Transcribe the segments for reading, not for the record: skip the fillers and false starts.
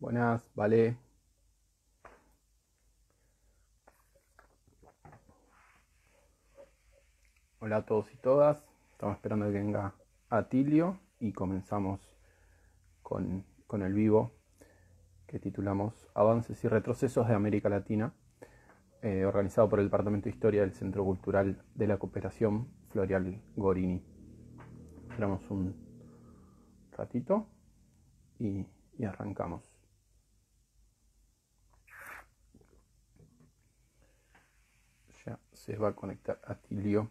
Buenas, vale. Hola a todos y todas. Estamos esperando que venga Atilio y comenzamos con el vivo que titulamos Avances y retrocesos de América Latina, organizado por el Departamento de Historia del Centro Cultural de la Cooperación Florial Gorini. Esperamos un ratito y arrancamos. Ya se va a conectar Atilio.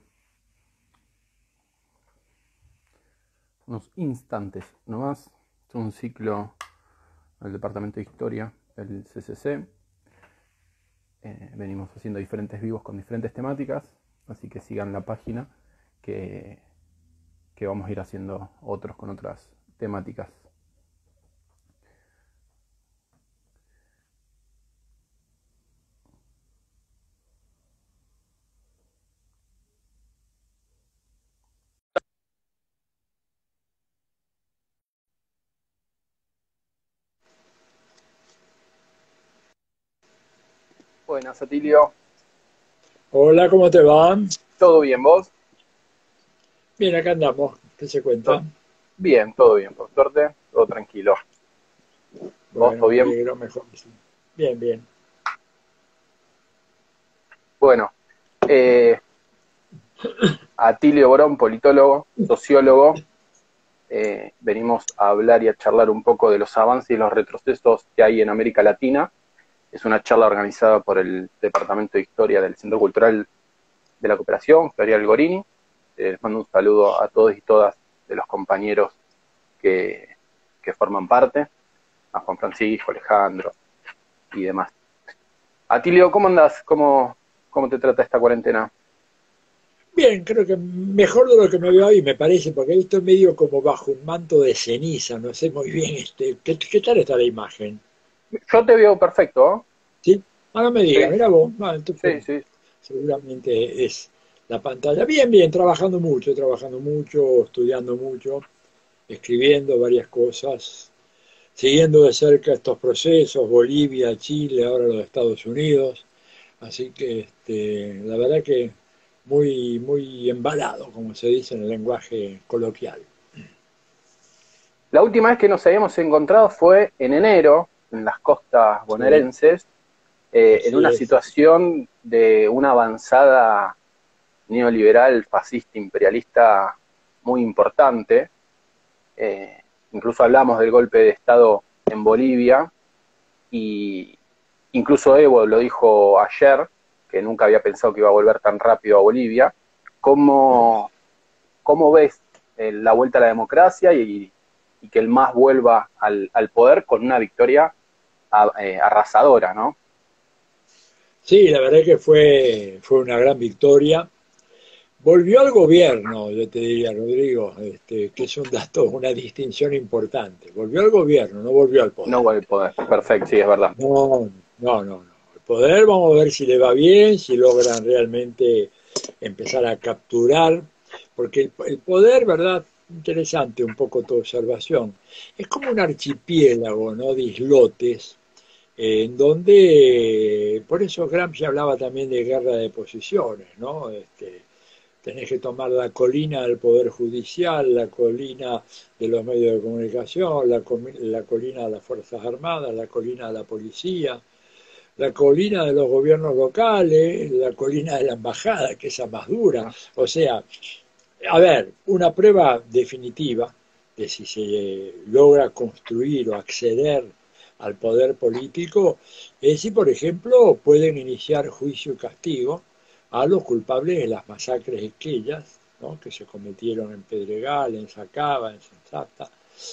Unos instantes nomás. Es un ciclo del Departamento de Historia del CCC. Venimos haciendo diferentes vivos con diferentes temáticas, así que sigan la página que vamos a ir haciendo otros con otras temáticas. Buenas, Atilio. Hola, ¿cómo te va? ¿Todo bien, vos? Bien, acá andamos. ¿Qué se cuenta? Bien, todo bien, por suerte, todo tranquilo. ¿Vos, Bueno, todo me bien? alegro, mejor que sí. Bien, bien. Bueno, eh, Atilio Borón, politólogo, sociólogo, venimos a hablar y a charlar un poco de los avances y los retrocesos que hay en América Latina. Es una charla organizada por el Departamento de Historia del Centro Cultural de la Cooperación, Florial Gorini. Les mando un saludo a todos y todas de los compañeros que, que forman parte, a Juan Francisco, Alejandro y demás. Atilio, ¿cómo andás? ¿Cómo te trata esta cuarentena? Bien, creo que mejor de lo que me veo ahí, me parece, porque ahí estoy medio como bajo un manto de ceniza, no sé muy bien ¿qué tal está la imagen? Yo te veo perfecto, ¿Sí? Ah, no me digas, ¿eh? mira vos. No, entonces Sí, sí, sí. seguramente es la pantalla. Bien, bien, trabajando mucho, estudiando mucho, escribiendo varias cosas, siguiendo de cerca estos procesos, Bolivia, Chile, ahora los Estados Unidos. Así que la verdad que muy, muy embalado, como se dice en el lenguaje coloquial. La última vez que nos habíamos encontrado fue en enero, en las costas Sí, bonaerenses, en así una es. situación de una avanzada neoliberal, fascista, imperialista muy importante. Eh, Incluso hablamos del golpe de Estado en Bolivia y incluso Evo lo dijo ayer, que nunca había pensado que iba a volver tan rápido a Bolivia. ¿Cómo, cómo ves la vuelta a la democracia y que el MAS vuelva al poder con una victoria arrasadora, ¿no? Sí, la verdad que fue una gran victoria. Volvió al gobierno, yo te diría, Rodrigo, que es un dato, una distinción importante. Volvió al gobierno, no volvió al No poder. vuelve al poder. Perfecto, sí, es verdad. No, no, no, no. El poder, vamos a ver si le va bien, si logran realmente empezar a capturar, porque el poder, ¿verdad? Interesante un poco tu observación. Es como un archipiélago, ¿no? De islotes, en donde, por eso Gramsci hablaba también de guerra de posiciones, ¿no? Tenés que tomar la colina del Poder Judicial, la colina de los medios de comunicación, la colina de las Fuerzas Armadas, la colina de la policía, la colina de los gobiernos locales, la colina de la embajada, que es la más dura. O sea, a ver, una prueba definitiva de si se logra construir o acceder al poder político es si, por ejemplo, pueden iniciar juicio y castigo a los culpables de las masacres aquellas, ¿no?, que se cometieron en Pedregal, en Sacaba, en Sensata,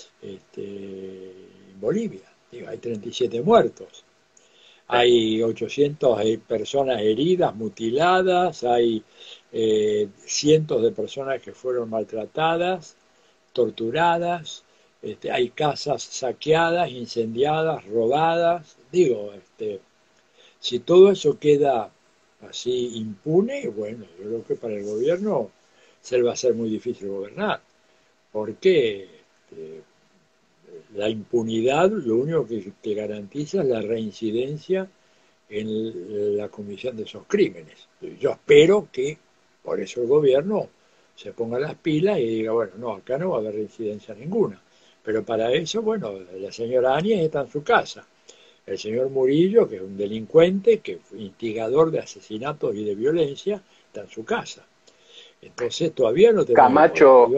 en Bolivia. Digo, hay 37 muertos, Sí. hay 800 personas heridas, mutiladas, hay cientos de personas que fueron maltratadas, torturadas, hay casas saqueadas, incendiadas, robadas. Digo, si todo eso queda así impune, bueno, yo creo que para el gobierno se le va a ser muy difícil gobernar. ¿Por qué? la impunidad lo único que te garantiza es la reincidencia en la comisión de esos crímenes. Yo espero que por eso el gobierno se ponga las pilas y diga, bueno, no, acá no va a haber reincidencia ninguna. Pero para eso, bueno, la señora Áñez está en su casa. El señor Murillo, que es un delincuente, que fue instigador de asesinatos y de violencia, está en su casa. Entonces todavía no tenemos... Camacho,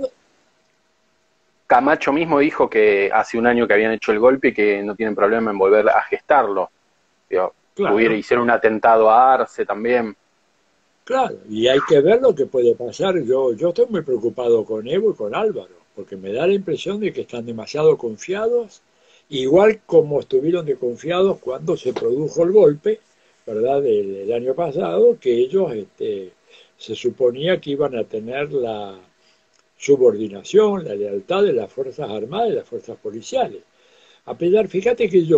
Camacho mismo dijo que hace un año que habían hecho el golpe y que no tienen problema en volver a gestarlo. Digo, Claro, hicieron un atentado a Arce también. claro, y hay que ver lo que puede pasar. Yo estoy muy preocupado con Evo y con Álvaro, porque me da la impresión de que están demasiado confiados, igual como estuvieron de confiados cuando se produjo el golpe, ¿verdad?, del año pasado, que ellos se suponía que iban a tener la subordinación, la lealtad de las Fuerzas Armadas y las Fuerzas Policiales. A pesar, fíjate que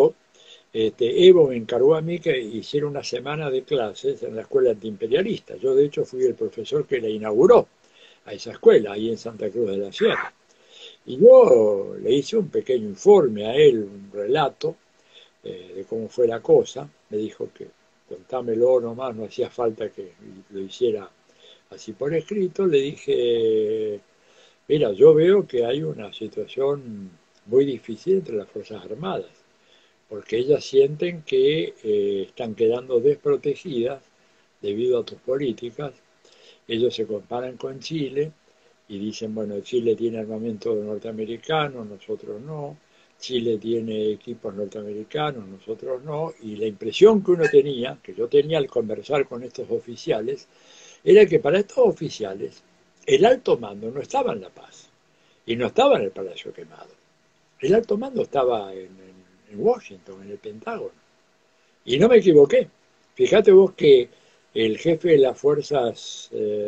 Evo me encargó a mí que hiciera una semana de clases en la escuela antiimperialista. Yo, de hecho, fui el profesor que la inauguró a esa escuela, ahí en Santa Cruz de la Sierra. Y yo le hice un pequeño informe a él, un relato de cómo fue la cosa. Me dijo que contámelo nomás, no hacía falta que lo hiciera así por escrito. Le dije, mira, yo veo que hay una situación muy difícil entre las Fuerzas Armadas porque ellas sienten que están quedando desprotegidas debido a tus políticas. Ellos se comparan con Chile y dicen, bueno, Chile tiene armamento norteamericano, nosotros no. Chile tiene equipos norteamericanos, nosotros no. Y la impresión que uno tenía, que yo tenía al conversar con estos oficiales, era que para estos oficiales el alto mando no estaba en La Paz y no estaba en el Palacio Quemado. El alto mando estaba en Washington, en el Pentágono. Y no me equivoqué. Fíjate vos que el jefe de las fuerzas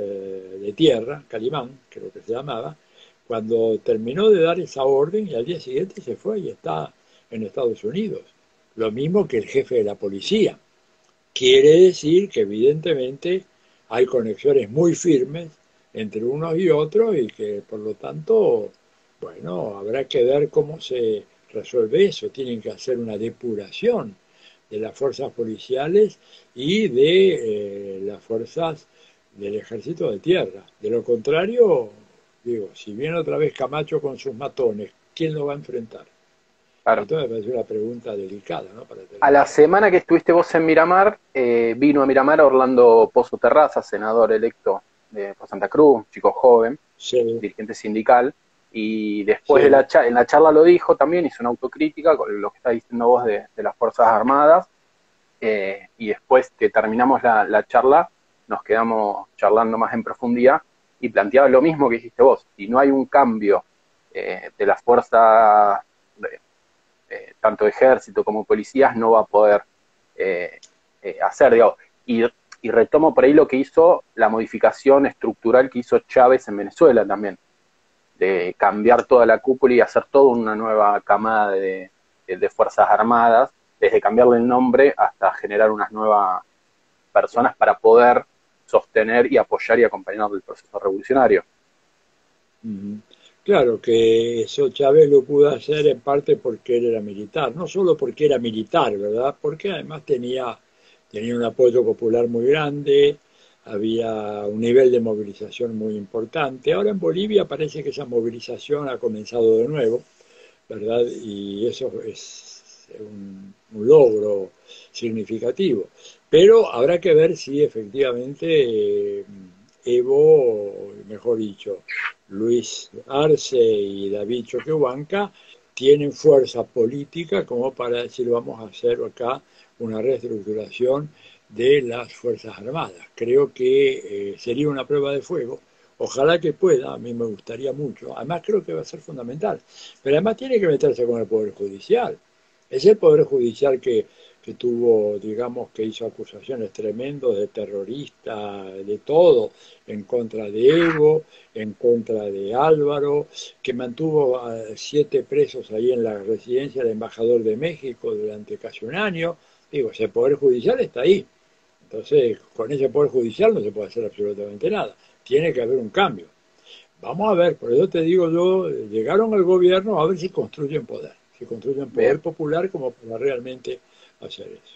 de tierra, Calimán, creo que se llamaba, cuando terminó de dar esa orden y al día siguiente se fue y está en Estados Unidos. Lo mismo que el jefe de la policía. Quiere decir que evidentemente hay conexiones muy firmes entre unos y otros y que por lo tanto, bueno, habrá que ver cómo se resuelve eso. Tienen que hacer una depuración de las fuerzas policiales y de las fuerzas del ejército de tierra. De lo contrario, digo, si viene otra vez Camacho con sus matones, ¿quién lo va a enfrentar? Claro. Esto me parece una pregunta delicada, ¿no? Para A la terminar. semana que estuviste vos en Miramar, vino a Miramar Orlando Pozo Terraza, senador electo por Santa Cruz, chico joven, Sí, dirigente sindical, y después de sí. en la charla lo dijo también, hizo una autocrítica con lo que está diciendo vos de las Fuerzas Armadas, y después que terminamos la charla, nos quedamos charlando más en profundidad y planteaba lo mismo que dijiste vos, si no hay un cambio de las fuerzas, tanto ejército como policías, no va a poder hacer, digamos, y retomo por ahí lo que hizo, la modificación estructural que hizo Chávez en Venezuela también, de cambiar toda la cúpula y hacer toda una nueva camada de Fuerzas Armadas, desde cambiarle el nombre hasta generar unas nuevas personas para poder sostener y apoyar y acompañar el proceso revolucionario. Ujú. Claro que eso Chávez lo pudo hacer en parte porque él era militar, no solo porque era militar, ¿verdad? Porque además tenía un apoyo popular muy grande, había un nivel de movilización muy importante. Ahora en Bolivia parece que esa movilización ha comenzado de nuevo, ¿verdad? Y eso es un logro significativo. Pero habrá que ver si efectivamente Evo, mejor dicho, Luis Arce y David Choquehuanca tienen fuerza política como para decir vamos a hacer acá una reestructuración de las Fuerzas Armadas. Creo que sería una prueba de fuego. Ojalá que pueda, a mí me gustaría mucho. Además creo que va a ser fundamental. Pero además tiene que meterse con el Poder Judicial. Es el Poder Judicial que tuvo, digamos, que hizo acusaciones tremendas de terrorista, de todo, en contra de Evo, en contra de Álvaro, que mantuvo a 7 presos ahí en la residencia del embajador de México durante casi un año. Digo, ese Poder Judicial está ahí. Entonces, con ese Poder Judicial no se puede hacer absolutamente nada. Tiene que haber un cambio. Vamos a ver, por eso te digo yo, llegaron al gobierno a ver si construyen poder Bien. popular como para realmente hacer eso.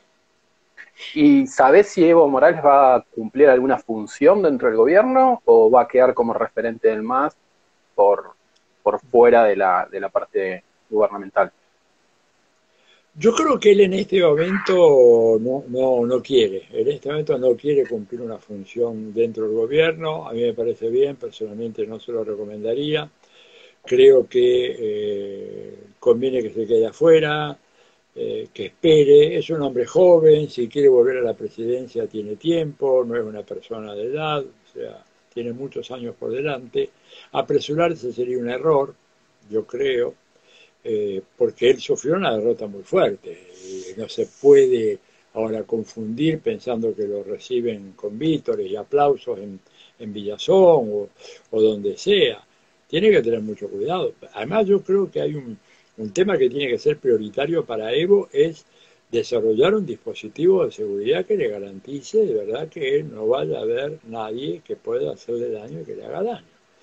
¿Y sabés si Evo Morales va a cumplir alguna función dentro del gobierno o va a quedar como referente del MAS por, por fuera de la parte gubernamental? Yo creo que él en este momento no quiere, en este momento no quiere cumplir una función dentro del gobierno, a mí me parece bien, personalmente no se lo recomendaría, creo que conviene que se quede afuera, que espere, es un hombre joven, si quiere volver a la presidencia tiene tiempo, no es una persona de edad, o sea, tiene muchos años por delante, apresurarse sería un error, yo creo, porque él sufrió una derrota muy fuerte. Y no se puede ahora confundir pensando que lo reciben con vítores y aplausos en Villazón o donde sea. Tiene que tener mucho cuidado. Además, yo creo que hay un tema que tiene que ser prioritario para Evo, es desarrollar un dispositivo de seguridad que le garantice de verdad que no vaya a haber nadie que pueda hacerle daño y que le haga daño.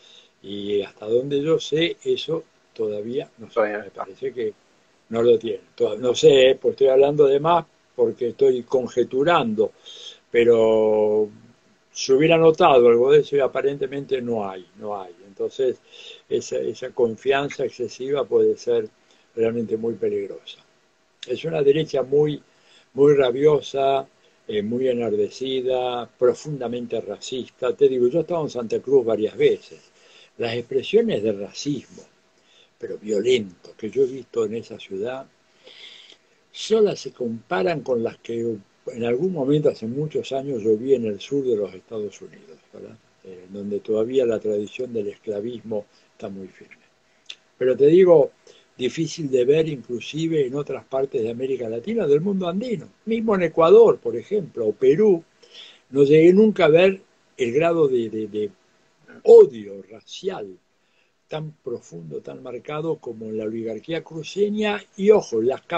Y hasta donde yo sé, eso todavía no sé. Todavía no Me está. parece que no lo tiene. No sé, pues estoy hablando de más porque estoy conjeturando, pero se hubiera notado algo de eso y aparentemente no hay. Entonces, esa confianza excesiva puede ser realmente muy peligrosa. Es una derecha muy rabiosa, muy enardecida, profundamente racista. Te digo, yo he estado en Santa Cruz varias veces. Las expresiones de racismo, pero violento, que yo he visto en esa ciudad, solas se comparan con las que en algún momento, hace muchos años, yo vi en el sur de los Estados Unidos, ¿verdad? Donde todavía la tradición del esclavismo está muy firme. Pero te digo, difícil de ver inclusive en otras partes de América Latina, del mundo andino. Mismo en Ecuador, por ejemplo, o Perú, no llegué nunca a ver el grado de odio racial tan profundo, tan marcado como en la oligarquía cruceña y, ojo,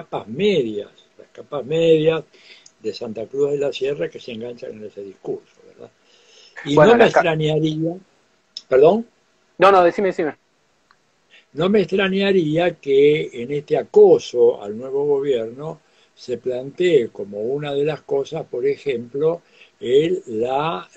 las capas medias de Santa Cruz de la Sierra que se enganchan en ese discurso, ¿verdad? Y no Bueno, me extrañaría, perdón, no, no, decime, decime. no me extrañaría que en este acoso al nuevo gobierno se plantee como una de las cosas, por ejemplo, la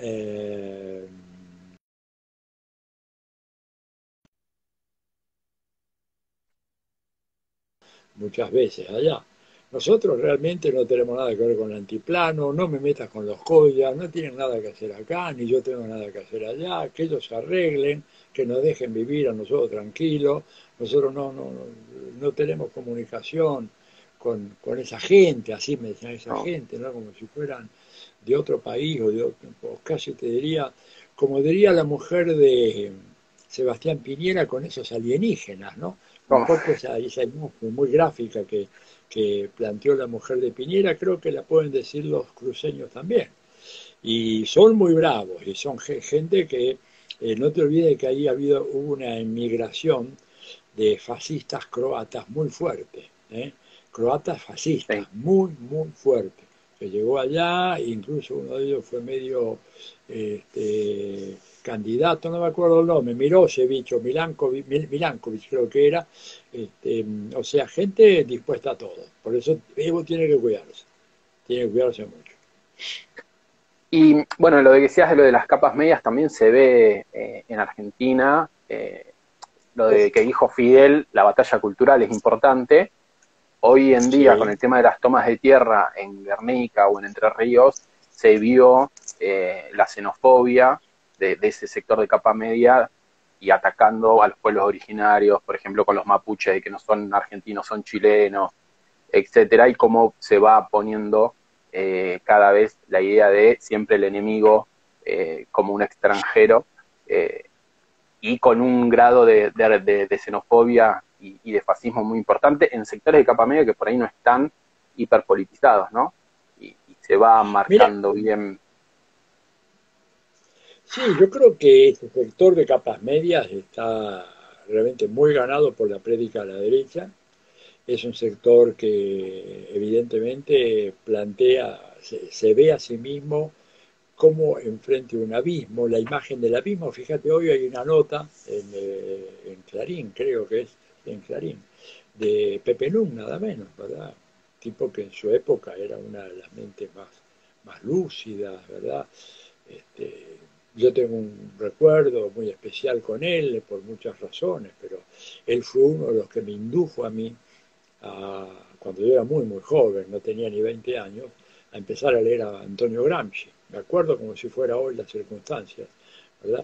muchas veces allá. Nosotros realmente no tenemos nada que ver con el antiplano, no me metas con los collas, no tienen nada que hacer acá, ni yo tengo nada que hacer allá, que ellos se arreglen, que nos dejen vivir a nosotros tranquilos, nosotros no tenemos comunicación con esa gente, así me decían esa No, gente, ¿no? Como si fueran de otro país o casi te diría, como diría la mujer de Sebastián Piñera con esos alienígenas, ¿no? Un ¿cómo? poco esa imagen muy gráfica que planteó la mujer de Piñera, creo que la pueden decir los cruceños también. Y son muy bravos, y son gente que, no te olvides que ahí hubo una inmigración de fascistas croatas muy fuerte, ¿eh? Croatas fascistas, Sí. muy fuerte, que llegó allá, incluso uno de ellos fue medio candidato, no me acuerdo el nombre, Milosevic o Milankovic creo que era, o sea, gente dispuesta a todo. Por eso Evo tiene que cuidarse mucho. Y bueno, lo que decías de lo de las capas medias también se ve en Argentina. Lo de que dijo Fidel, la batalla cultural es importante. Hoy en día, con Sí, el tema de las tomas de tierra en Guernica o en Entre Ríos, se vio la xenofobia de ese sector de capa media y atacando a los pueblos originarios, por ejemplo, con los mapuches, de que no son argentinos, son chilenos, etcétera, y cómo se va poniendo cada vez la idea de siempre el enemigo como un extranjero eh, y con un grado de xenofobia y de fascismo muy importante en sectores de capa media que por ahí no están hiperpolitizados, ¿no? Y se va mira, marcando bien. sí, yo creo que ese sector de capas medias está realmente muy ganado por la prédica de la derecha. Es un sector que evidentemente se ve a sí mismo como enfrente de un abismo, la imagen del abismo. Fíjate, hoy hay una nota en Clarín, creo que es en Clarín, de Pepe Nun, nada menos, ¿verdad? Tipo que en su época era una de las mentes más lúcidas, ¿verdad? Este, yo tengo un recuerdo muy especial con él por muchas razones, pero él fue uno de los que me indujo a mí, cuando yo era muy joven, no tenía ni 20 años, a empezar a leer a Antonio Gramsci. Me acuerdo como si fuera hoy las circunstancias, ¿verdad?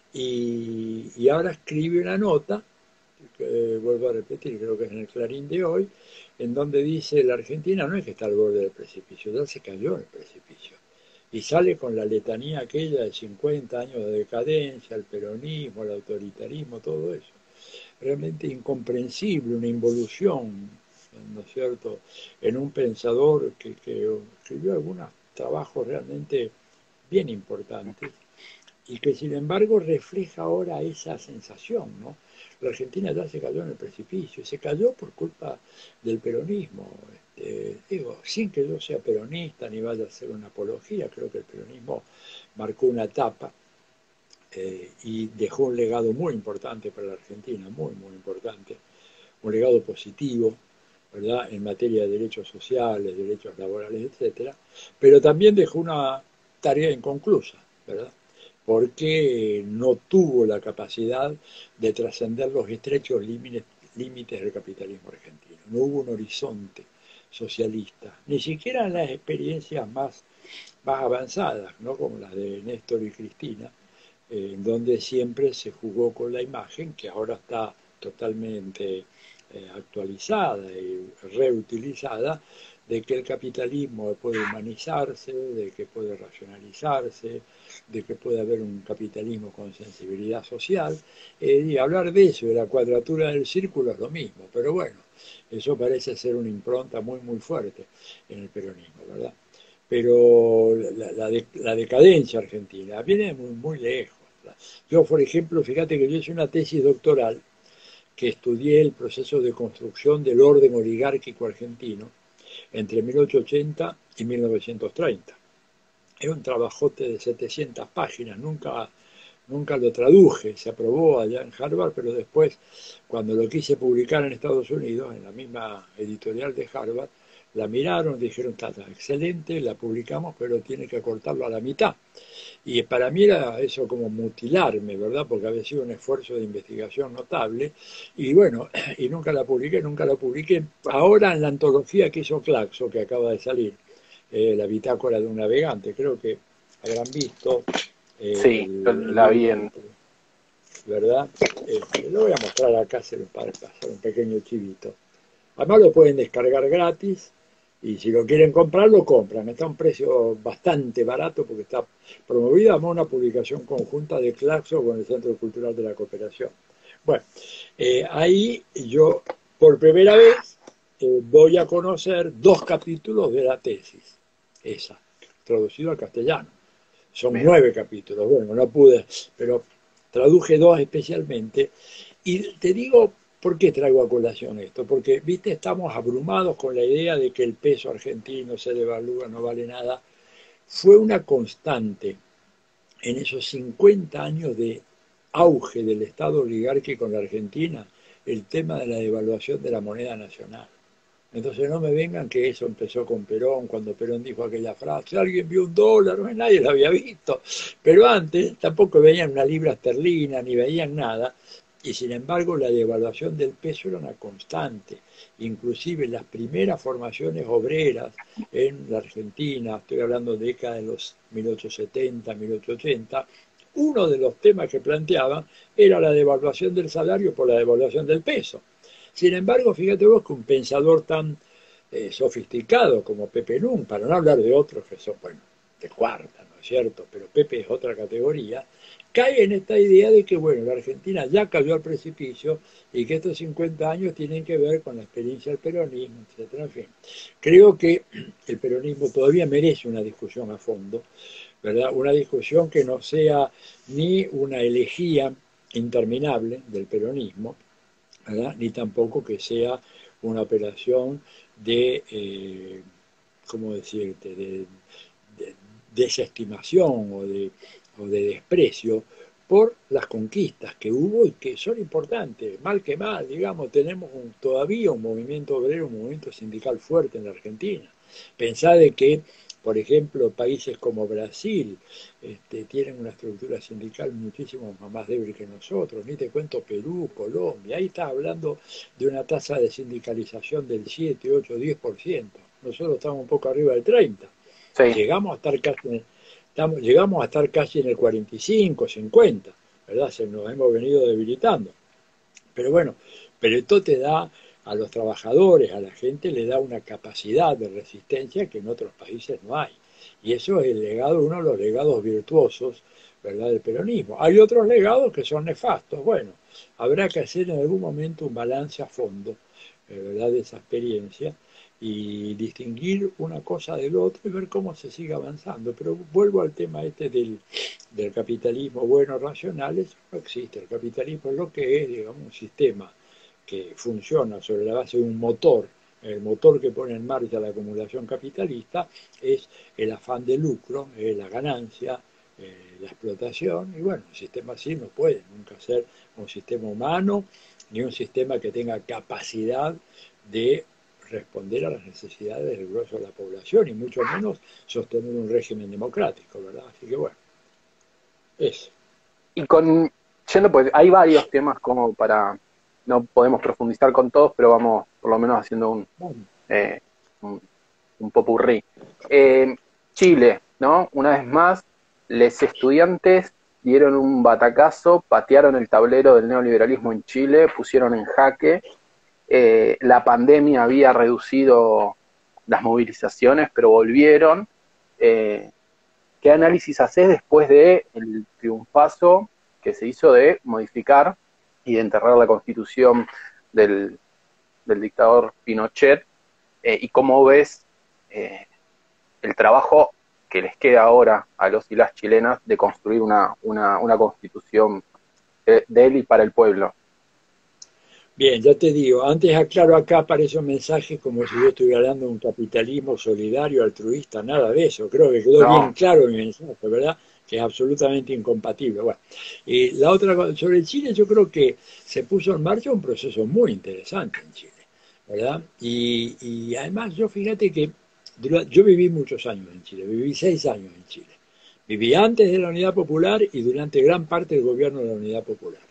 Y ahora escribe una nota, que vuelvo a repetir, creo que es en el Clarín de hoy, en donde dice la Argentina no es que está al borde del precipicio, ya se cayó en el precipicio. Y sale con la letanía aquella de 50 años de decadencia, el peronismo, el autoritarismo, todo eso. Realmente incomprensible, una involución, ¿no es cierto?, en un pensador que escribió algunos trabajos realmente bien importantes y que sin embargo refleja ahora esa sensación, ¿no? La Argentina ya se cayó en el precipicio, se cayó por culpa del peronismo. Digo, sin que yo sea peronista ni vaya a hacer una apología, creo que el peronismo marcó una etapa y dejó un legado muy importante para la Argentina, muy importante, un legado positivo, ¿verdad?, en materia de derechos sociales, derechos laborales, etcétera, pero también dejó una tarea inconclusa, ¿verdad?, porque no tuvo la capacidad de trascender los estrechos límites del capitalismo argentino. No hubo un horizonte socialista, ni siquiera en las experiencias más avanzadas, ¿no?, como las de Néstor y Cristina, donde siempre se jugó con la imagen que ahora está totalmente actualizada y reutilizada, de que el capitalismo puede humanizarse, de que puede racionalizarse, de que puede haber un capitalismo con sensibilidad social, y hablar de eso, de la cuadratura del círculo, es lo mismo, pero bueno, eso parece ser una impronta muy fuerte en el peronismo, ¿verdad? Pero la decadencia argentina viene muy lejos. Yo, por ejemplo, fíjate que yo hice una tesis doctoral que estudié el proceso de construcción del orden oligárquico argentino entre 1880 y 1930. Es un trabajote de 700 páginas, nunca lo traduje, se aprobó allá en Harvard, pero después, cuando lo quise publicar en Estados Unidos, en la misma editorial de Harvard, la miraron, dijeron, está excelente, la publicamos, pero tiene que cortarlo a la mitad. Y para mí era eso como mutilarme, ¿verdad? Porque había sido un esfuerzo de investigación notable. Y bueno, y nunca la publiqué. Ahora en la antología que hizo Claxo, que acaba de salir, la bitácora de un navegante, creo que habrán visto Sí, yo el la vi libro, en... ¿verdad? Lo voy a mostrar acá para hacer un pequeño chivito. Además lo pueden descargar gratis y si lo quieren comprar, lo compran. Está a un precio bastante barato porque está promovida como una publicación conjunta de Claxo con el Centro Cultural de la Cooperación. Bueno, ahí yo por primera vez voy a conocer 2 capítulos de la tesis, esa, traducido al castellano. Son Mira, 9 capítulos, bueno, no pude, pero traduje 2 especialmente. Y te digo, ¿por qué traigo a colación esto? Porque, viste, estamos abrumados con la idea de que el peso argentino se devalúa, no vale nada. Fue una constante en esos 50 años de auge del Estado oligárquico en la Argentina, el tema de la devaluación de la moneda nacional. Entonces no me vengan que eso empezó con Perón, cuando Perón dijo aquella frase, alguien vio un dólar, no, nadie lo había visto. Pero antes tampoco veían una libra esterlina, ni veían nada, y sin embargo la devaluación del peso era una constante. Inclusive las primeras formaciones obreras en la Argentina, estoy hablando de década de los 1870, 1880, uno de los temas que planteaban era la devaluación del salario por la devaluación del peso. Sin embargo, fíjate vos que un pensador tan sofisticado como Pepe Nun, para no hablar de otros que son, bueno, de cuarta, ¿no es cierto? Pero Pepe es otra categoría, cae en esta idea de que, bueno, la Argentina ya cayó al precipicio y que estos 50 años tienen que ver con la experiencia del peronismo, etcétera. En fin, creo que el peronismo todavía merece una discusión a fondo, ¿verdad? Una discusión que no sea ni una elegía interminable del peronismo, ¿verdad?, ni tampoco que sea una operación de, ¿cómo decirte?, desestimación o de desprecio por las conquistas que hubo y que son importantes, mal que mal, digamos, tenemos todavía un movimiento obrero, un movimiento sindical fuerte en la Argentina. Pensá de que, por ejemplo, países como Brasil tienen una estructura sindical muchísimo más débil que nosotros, ni te cuento Perú, Colombia, ahí estás hablando de una tasa de sindicalización del 7, 8, 10%. Nosotros estamos un poco arriba del 30%. Sí. Llegamos a estar casi llegamos a estar casi en el 45, 50, ¿verdad? Se nos hemos venido debilitando. Pero bueno, pero esto te da a los trabajadores, a la gente, le da una capacidad de resistencia que en otros países no hay. Y eso es el legado, uno de los legados virtuosos, ¿verdad?, del peronismo. Hay otros legados que son nefastos. Bueno, habrá que hacer en algún momento un balance a fondo, ¿verdad?, de esa experiencia y distinguir una cosa del otro y ver cómo se sigue avanzando. Pero vuelvo al tema del capitalismo bueno, racional, eso no existe. El capitalismo es lo que es, digamos, un sistema que funciona sobre la base de un motor. El motor que pone en marcha la acumulación capitalista es el afán de lucro, la ganancia, la explotación, y bueno, un sistema así no puede nunca ser un sistema humano, ni un sistema que tenga capacidad de responder a las necesidades del grueso de la población, y mucho menos sostener un régimen democrático, ¿verdad? Así que bueno, eso. Y yendo, pues hay varios temas como para, no podemos profundizar con todos, pero vamos por lo menos haciendo Bueno, eh, un, un popurrí. Chile, ¿no? Una vez más, les estudiantes dieron un batacazo, patearon el tablero del neoliberalismo en Chile, pusieron en jaque. La pandemia había reducido las movilizaciones, pero volvieron. Eh, ¿Qué análisis haces después de el triunfazo que se hizo de modificar y de enterrar la constitución del dictador Pinochet? ¿Y cómo ves el trabajo que les queda ahora a los y las chilenas de construir una constitución de él y para el pueblo? bien, ya te digo, antes aclaro acá aparecen mensajes como si yo estuviera hablando de un capitalismo solidario, altruista, nada de eso. Creo que quedó bien No, claro mi mensaje, ¿verdad? Que es absolutamente incompatible. Bueno, y la otra cosa, sobre Chile, yo creo que se puso en marcha un proceso muy interesante en Chile, ¿verdad? Y además yo fíjate que yo viví muchos años en Chile, viví 6 años en Chile. Viví antes de la Unidad Popular y durante gran parte del gobierno de la Unidad Popular.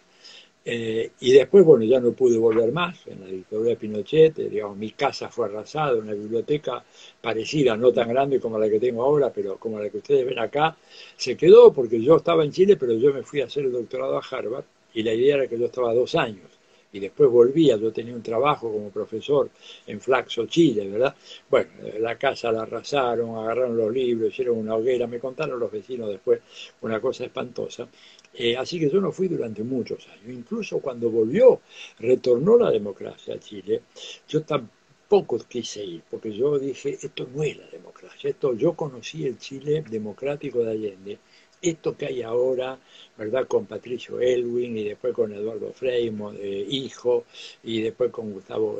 Y después, bueno, ya no pude volver más en la dictadura de Pinochet, digamos, mi casa fue arrasada, una biblioteca parecida, no tan grande como la que tengo ahora, pero como la que ustedes ven acá, se quedó porque yo estaba en Chile, pero yo me fui a hacer el doctorado a Harvard y la idea era que yo estaba 2 años y después volvía, yo tenía un trabajo como profesor en Flaxo, Chile, ¿verdad? Bueno, la casa la arrasaron, agarraron los libros, hicieron una hoguera, me contaron los vecinos después una cosa espantosa. Así que yo no fui durante muchos años. Incluso cuando volvió, retornó la democracia a Chile, yo tampoco quise ir, porque yo dije, esto no es la democracia, yo conocí el Chile democrático de Allende, esto que hay ahora, ¿verdad? Con Patricio Elwin y después con Eduardo Frei, hijo, y después con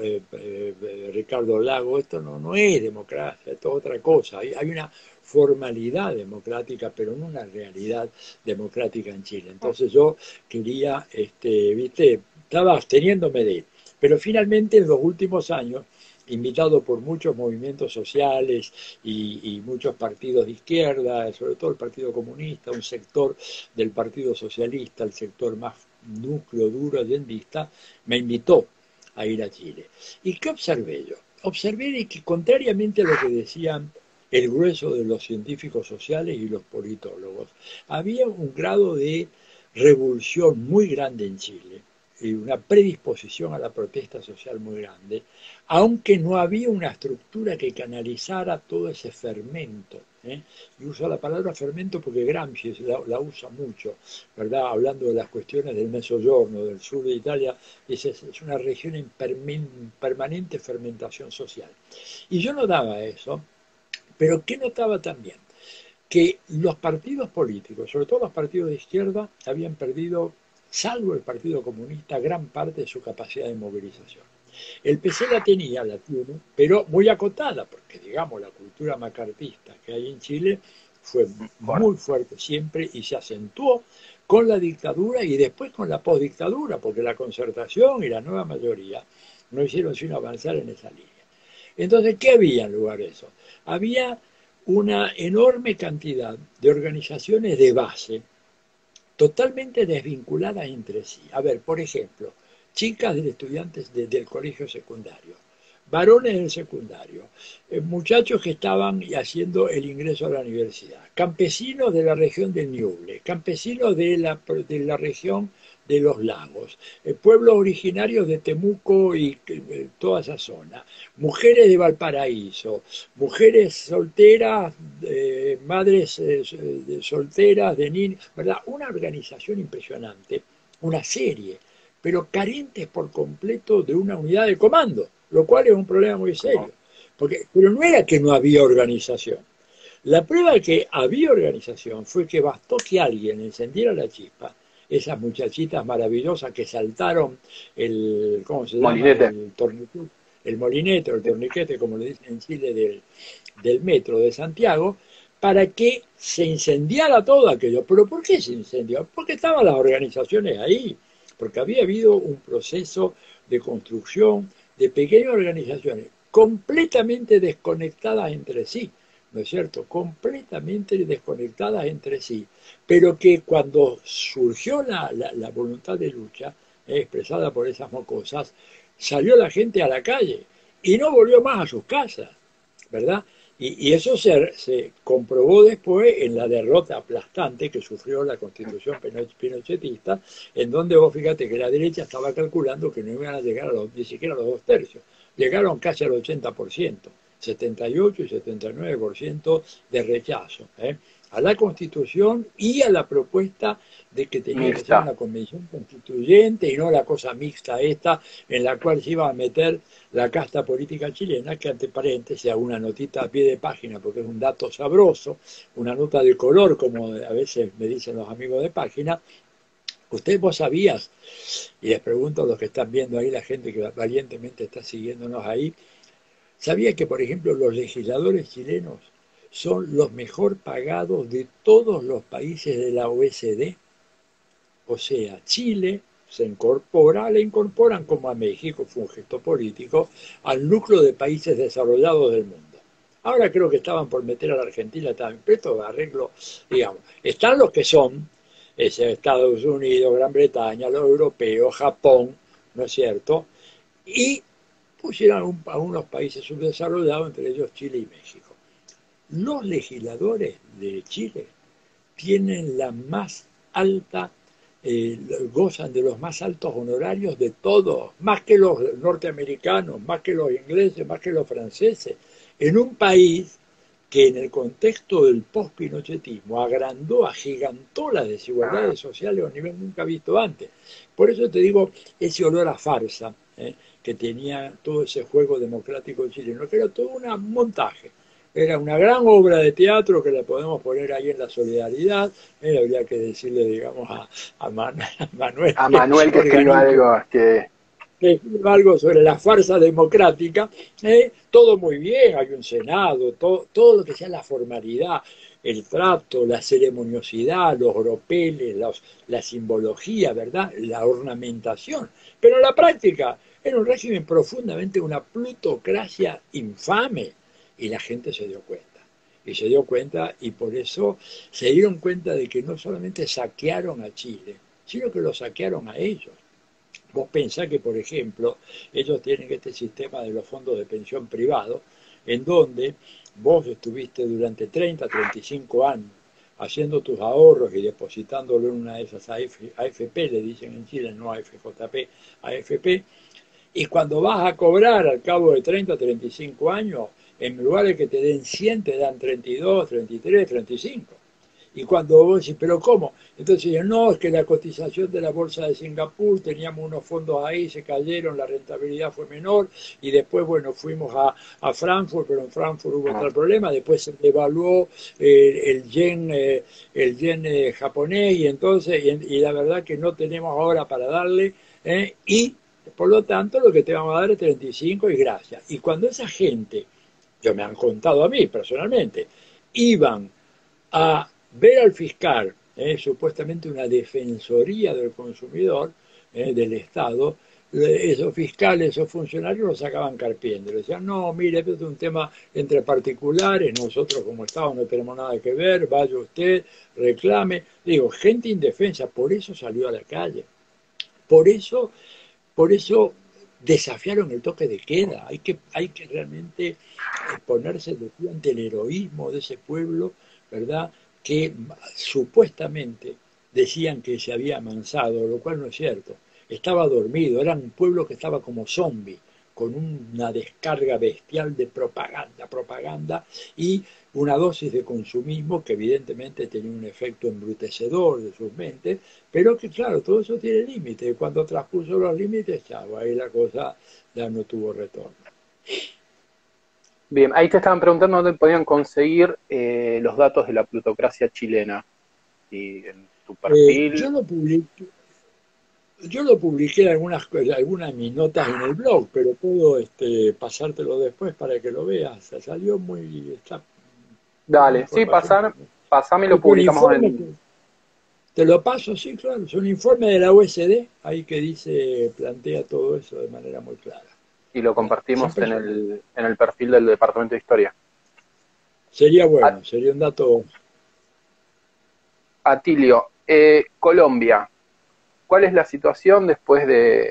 Ricardo Lago, esto no es democracia, esto es otra cosa. Hay una formalidad democrática, pero no una realidad democrática en Chile. Entonces yo quería, viste, estaba absteniéndome de él. Pero finalmente en los últimos años, invitado por muchos movimientos sociales y muchos partidos de izquierda, sobre todo el Partido Comunista, un sector del Partido Socialista, el sector más núcleo duro allendista, me invitó a ir a Chile. ¿Y qué observé yo? Observé que contrariamente a lo que decían el grueso de los científicos sociales y los politólogos, había un grado de revolución muy grande en Chile y una predisposición a la protesta social muy grande, aunque no había una estructura que canalizara todo ese fermento. Y uso la palabra fermento porque Gramsci la usa mucho, ¿verdad? Hablando de las cuestiones del Mezzogiorno, del sur de Italia, es una región en permanente fermentación social. Y yo notaba eso, pero ¿qué notaba también? Que los partidos políticos, sobre todo los partidos de izquierda, habían perdido, salvo el Partido Comunista, gran parte de su capacidad de movilización. El PC la tiene, pero muy acotada, porque digamos la cultura macartista que hay en Chile fue Fuerte. muy fuerte siempre y se acentuó con la dictadura y después con la postdictadura, porque la Concertación y la nueva mayoría no hicieron sino avanzar en esa línea. Entonces, ¿qué había en lugar de eso? Había una enorme cantidad de organizaciones de base totalmente desvinculadas entre sí. A ver, por ejemplo, chicas de estudiantes del colegio secundario, varones del secundario, muchachos que estaban haciendo el ingreso a la universidad, campesinos de la región del Ñuble, campesinos de la región de los lagos, pueblos originarios de Temuco y toda esa zona, mujeres de Valparaíso, mujeres solteras, madres solteras de niños, ¿verdad? Una organización impresionante, una serie, pero carentes por completo de una unidad de comando, lo cual es un problema muy serio. Pero no era que no había organización. La prueba de que había organización fue que bastó que alguien encendiera la chispa, esas muchachitas maravillosas que saltaron ¿cómo se llama? Molinete. El molinete o el torniquete, como le dicen en Chile, del metro de Santiago, para que se incendiara todo aquello. ¿Pero por qué se incendió? Porque estaban las organizaciones ahí, porque había habido un proceso de construcción de pequeñas organizaciones completamente desconectadas entre sí, ¿no es cierto? Completamente desconectadas entre sí, pero que cuando surgió la voluntad de lucha, expresada por esas mocosas, salió la gente a la calle y no volvió más a sus casas, ¿verdad? Y eso se comprobó después en la derrota aplastante que sufrió la constitución pinochetista, en donde vos fíjate que la derecha estaba calculando que no iban a llegar ni siquiera a los 2/3. Llegaron casi al 80%, 78 y 79% de rechazo a la constitución y a la propuesta de que tenía que ser Mixta. una convención constituyente y no la cosa mixta esta en la cual se iba a meter la casta política chilena, que ante paréntesis, hago una notita a pie de página porque es un dato sabroso, una nota de color, como a veces me dicen los amigos de página. Vos sabías, y les pregunto a los que están viendo ahí, la gente que valientemente está siguiéndonos ahí, ¿sabía que, por ejemplo, los legisladores chilenos son los mejor pagados de todos los países de la OECD? O sea, Chile le incorporan como a México, fue un gesto político, al núcleo de países desarrollados del mundo. Ahora creo que estaban por meter a la Argentina también, pero esto arreglo, digamos, están los que son, Estados Unidos, Gran Bretaña, los europeos, Japón, ¿no es cierto? Y pusieron a unos países subdesarrollados, entre ellos Chile y México. Los legisladores de Chile tienen la más alta, gozan de los más altos honorarios de todos, más que los norteamericanos, más que los ingleses, más que los franceses, en un país que en el contexto del post-pinochetismo agrandó, agigantó las desigualdades sociales a un nivel nunca visto antes. Por eso te digo, ese olor a farsa que tenía todo ese juego democrático chileno, que era todo un montaje. Era una gran obra de teatro que la podemos poner ahí en la solidaridad. Habría que decirle, digamos, a Manuel A Manuel que escriba organice algo que algo sobre la farsa democrática. Todo muy bien, hay un Senado, todo lo que sea la formalidad, el trato, la ceremoniosidad, los oropeles, la simbología, ¿verdad? La ornamentación. Pero en la práctica era un régimen profundamente una plutocracia infame. Y la gente se dio cuenta. Y se dio cuenta y por eso se dieron cuenta de que no solamente saquearon a Chile, sino que lo saquearon a ellos. Vos pensás que, por ejemplo, ellos tienen este sistema de los fondos de pensión privados, en donde vos estuviste durante 30, 35 años haciendo tus ahorros y depositándolo en una de esas AFP, le dicen en Chile, no AFJP, AFP, y cuando vas a cobrar al cabo de 30, 35 años, en lugar de que te den 100, te dan 32, 33, 35. Y cuando vos decís, ¿pero cómo? Entonces, no, es que la cotización de la bolsa de Singapur, teníamos unos fondos ahí, se cayeron, la rentabilidad fue menor, y después, bueno, fuimos a Frankfurt, pero en Frankfurt hubo tal problema, después se devaluó el yen japonés, y entonces, y la verdad que no tenemos ahora para darle, y por lo tanto lo que te vamos a dar es 35 y gracias. Y cuando esa gente, yo me han contado a mí personalmente, iban a ver al fiscal, supuestamente una defensoría del consumidor, del Estado, esos fiscales, esos funcionarios los sacaban carpiendo. Le decían, no, mire, esto es un tema entre particulares, nosotros como Estado no tenemos nada que ver, vaya usted, reclame. Digo, gente indefensa, por eso salió a la calle. Por eso, por eso desafiaron el toque de queda. Hay que realmente ponerse de pie ante el heroísmo de ese pueblo, ¿verdad? Que supuestamente decían que se había amansado, lo cual no es cierto. Estaba dormido, era un pueblo que estaba como zombie, con una descarga bestial de propaganda, propaganda y una dosis de consumismo que evidentemente tenía un efecto embrutecedor de sus mentes, pero que claro, todo eso tiene límites. Cuando transpuso los límites, chavo, ahí la cosa ya no tuvo retorno. Bien, ahí te estaban preguntando dónde podían conseguir los datos de la plutocracia chilena. Y en tu Eh, perfil. yo lo publiqué, yo lo publiqué algunas mis notas en el blog, pero puedo pasártelo después para que lo veas. Salió está toda la Dale, sí, información. pasame y lo Es un publicamos informe en. que te lo paso, sí, claro, es un informe de la USD, ahí que dice, plantea todo eso de manera muy clara. Y lo ¿Verdad? Es compartimos en impresionante. el perfil del Departamento de Historia. Sería A- bueno, sería un dato. Atilio, Colombia, ¿cuál es la situación después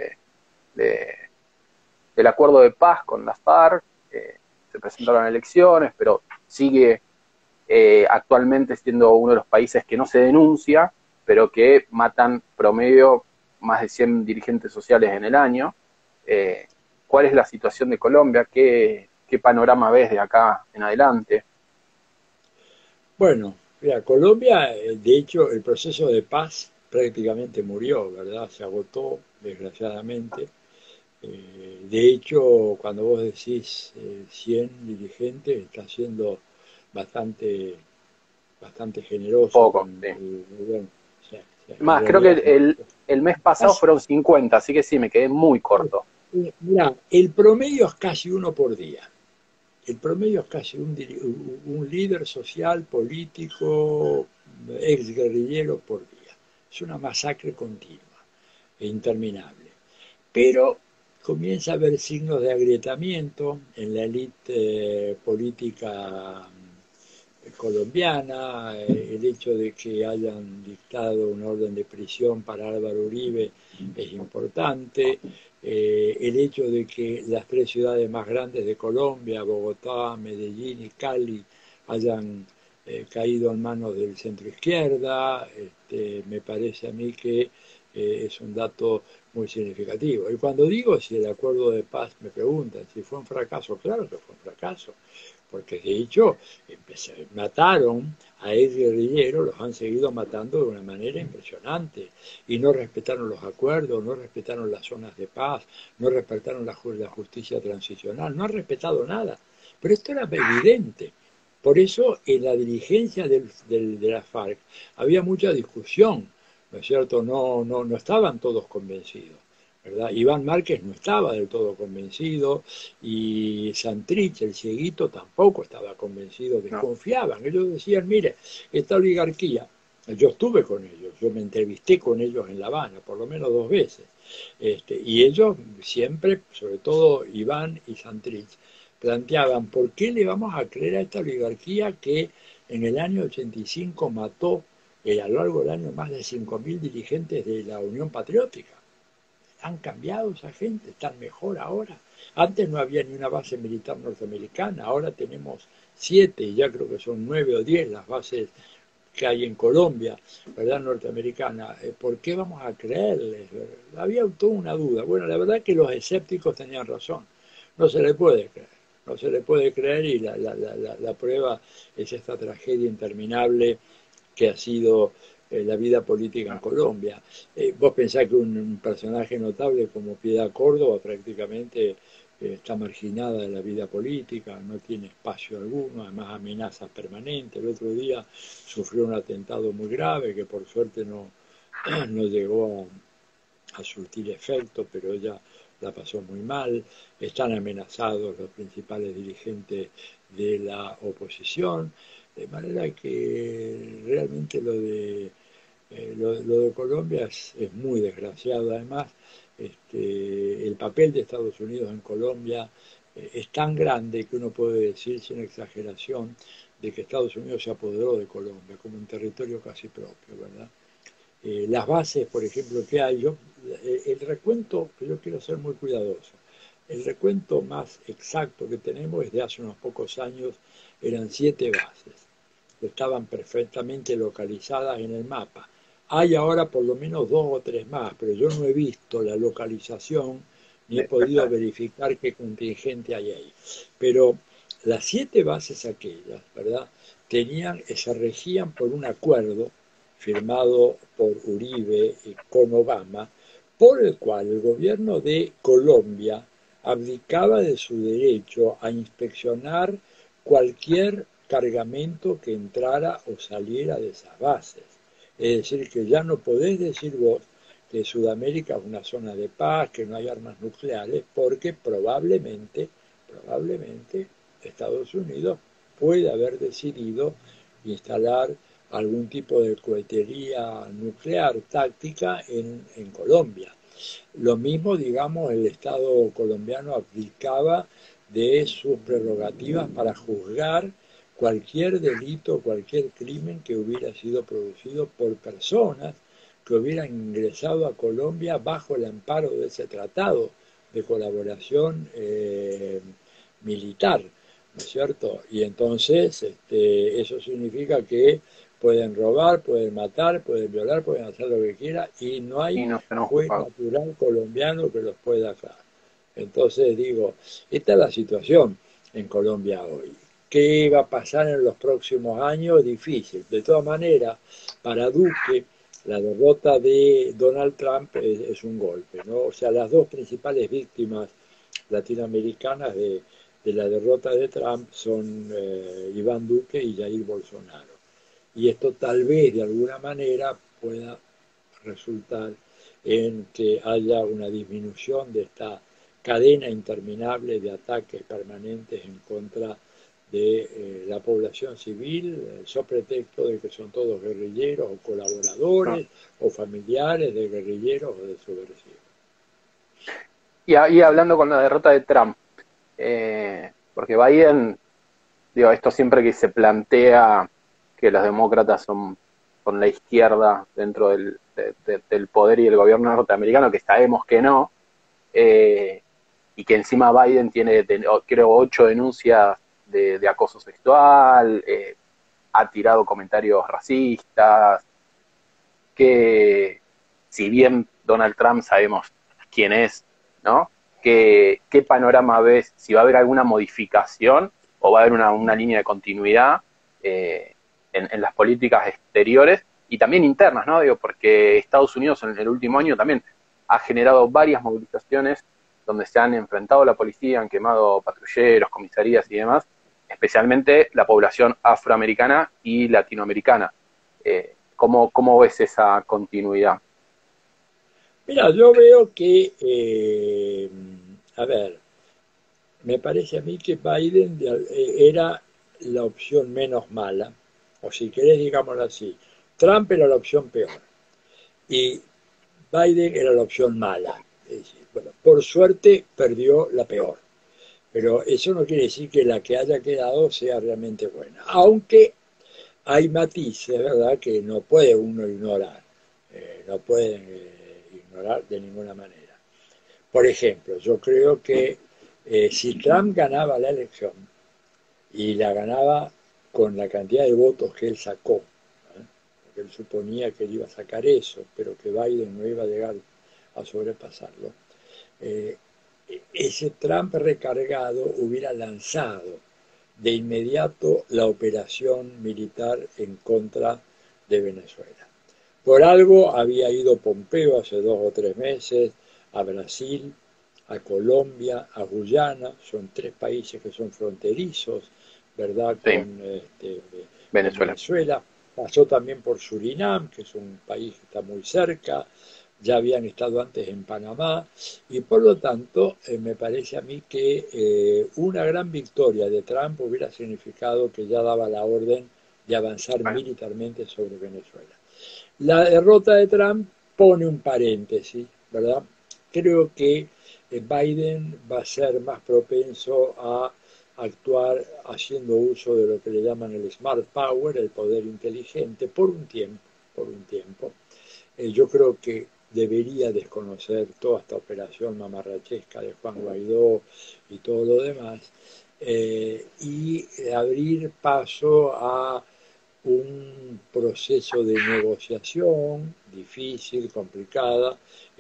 de- del acuerdo de paz con las FARC? Se presentaron elecciones, pero sigue actualmente siendo uno de los países que no se denuncia, pero que matan promedio más de 100 dirigentes sociales en el año. Eh, ¿Cuál es la situación de Colombia? ¿Qué panorama ves de acá en adelante? Bueno, mira, Colombia, de hecho, el proceso de paz prácticamente murió, ¿verdad? Se agotó, desgraciadamente. De hecho, cuando vos decís 100 dirigentes, está siendo bastante, bastante generoso Poco, con sí. el gobierno. O sea, en Más, creo que realidad, el mes pasado casi, fueron 50, así que sí, me quedé muy corto. mira, el promedio es casi uno por día. El promedio es casi un líder social, político, ex guerrillero por día. Es una masacre continua e interminable. Pero comienza a haber signos de agrietamiento en la élite política colombiana, el hecho de que hayan dictado una orden de prisión para Álvaro Uribe es importante, el hecho de que las tres ciudades más grandes de Colombia, Bogotá, Medellín y Cali, hayan caído en manos del centro izquierda, me parece a mí que es un dato muy significativo. Y cuando digo si el acuerdo de paz, me preguntan si fue un fracaso, claro que fue un fracaso, porque de hecho mataron a ex guerrilleros, los han seguido matando de una manera impresionante y no respetaron los acuerdos, no respetaron las zonas de paz, no respetaron la justicia transicional, no han respetado nada. Pero esto era evidente. Por eso en la dirigencia de la FARC había mucha discusión, ¿no es cierto? No estaban todos convencidos. ¿Verdad? Iván Márquez no estaba del todo convencido y Santrich, el cieguito, tampoco estaba convencido, No. desconfiaban. Ellos decían, mire, esta oligarquía, yo estuve con ellos, yo me entrevisté con ellos en La Habana, por lo menos dos veces, y ellos siempre, sobre todo Iván y Santrich, planteaban, ¿por qué le vamos a creer a esta oligarquía que en el año 85 mató a lo largo del año más de 5.000 dirigentes de la Unión Patriótica? Han cambiado esa gente, están mejor ahora. Antes no había ni una base militar norteamericana, ahora tenemos 7, ya creo que son 9 o 10 las bases que hay en Colombia, ¿verdad? Norteamericana. ¿Por qué vamos a creerles? Había toda una duda. Bueno, la verdad es que los escépticos tenían razón. No se le puede creer. No se le puede creer y la prueba es esta tragedia interminable que ha sido la vida política en Colombia. Vos pensás que un personaje notable como Piedad Córdoba prácticamente está marginada de la vida política, no tiene espacio alguno, además amenazas permanentes. El otro día sufrió un atentado muy grave que por suerte no llegó a surtir efecto, pero ella la pasó muy mal, están amenazados los principales dirigentes de la oposición, de manera que realmente lo de Colombia es muy desgraciado. Además, el papel de Estados Unidos en Colombia es tan grande que uno puede decir sin exageración de que Estados Unidos se apoderó de Colombia como un territorio casi propio, ¿verdad? Las bases, por ejemplo, que hay, el recuento, que yo quiero ser muy cuidadoso, el recuento más exacto que tenemos es de hace unos pocos años, eran 7 bases, que estaban perfectamente localizadas en el mapa. Hay ahora por lo menos 2 o 3 más, pero yo no he visto la localización ni he podido verificar qué contingente hay ahí. Pero las 7 bases aquellas, ¿verdad?, se regían por un acuerdo firmado por Uribe con Obama, por el cual el gobierno de Colombia abdicaba de su derecho a inspeccionar cualquier cargamento que entrara o saliera de esas bases. Es decir, que ya no podés decir vos que Sudamérica es una zona de paz, que no hay armas nucleares, porque probablemente Estados Unidos puede haber decidido instalar algún tipo de cohetería nuclear táctica en Colombia. Lo mismo, digamos, el Estado colombiano abdicaba de sus prerrogativas para juzgar cualquier delito, cualquier crimen que hubiera sido producido por personas que hubieran ingresado a Colombia bajo el amparo de ese tratado de colaboración militar, ¿no es cierto? Y entonces eso significa que pueden robar, pueden matar, pueden violar, pueden hacer lo que quieran y no hay y no están juez ocupados. natural colombiano que los pueda aclarar. Entonces digo, esta es la situación en Colombia hoy. ¿Qué va a pasar en los próximos años? Difícil. De todas maneras, para Duque, la derrota de Donald Trump es un golpe, ¿no? O sea, las dos principales víctimas latinoamericanas de la derrota de Trump son Iván Duque y Jair Bolsonaro. Y esto tal vez de alguna manera pueda resultar en que haya una disminución de esta cadena interminable de ataques permanentes en contra de la población civil, so pretexto de que son todos guerrilleros o ¿No? colaboradores o familiares de guerrilleros o de subversivos. Y ahí hablando con la derrota de Trump, porque Biden, digo, esto siempre que se plantea que los demócratas son la izquierda dentro del poder y el gobierno norteamericano, que sabemos que no, eh, y que encima Biden tiene, creo, 8 denuncias de acoso sexual, ha tirado comentarios racistas, que si bien Donald Trump sabemos quién es, ¿no? ¿Qué panorama ves? Si va a haber alguna modificación o va a haber una línea de continuidad en las políticas exteriores y también internas, ¿no? Digo, porque Estados Unidos en el último año también ha generado varias movilizaciones donde se han enfrentado a la policía, han quemado patrulleros, comisarías y demás, especialmente la población afroamericana y latinoamericana. ¿Cómo ves esa continuidad? Mira, yo veo que, a ver, me parece a mí que Biden era la opción menos mala, o si querés, digámoslo así, Trump era la opción peor y Biden era la opción mala. Es decir, bueno, por suerte perdió la peor, pero eso no quiere decir que la que haya quedado sea realmente buena, aunque hay matices, ¿verdad?, que no puede uno ignorar, no pueden ignorar de ninguna manera. Por ejemplo, yo creo que si Trump ganaba la elección y la ganaba con la cantidad de votos que él sacó, porque él suponía que él iba a sacar eso, pero que Biden no iba a llegar a sobrepasarlo, eh, ese Trump recargado hubiera lanzado de inmediato la operación militar en contra de Venezuela. Por algo había ido Pompeo hace 2 o 3 meses a Brasil, a Colombia, a Guyana, son 3 países que son fronterizos, ¿verdad?, Sí, con Venezuela. Venezuela. Pasó también por Surinam, que es un país que está muy cerca, ya habían estado antes en Panamá, y por lo tanto me parece a mí que una gran victoria de Trump hubiera significado que ya daba la orden de avanzar Bueno, militarmente sobre Venezuela. La derrota de Trump pone un paréntesis, ¿verdad? Creo que Biden va a ser más propenso a actuar haciendo uso de lo que le llaman el smart power, el poder inteligente, por un tiempo. Yo creo que debería desconocer toda esta operación mamarrachesca de Juan Guaidó y todo lo demás, y abrir paso a un proceso de negociación difícil, complicada,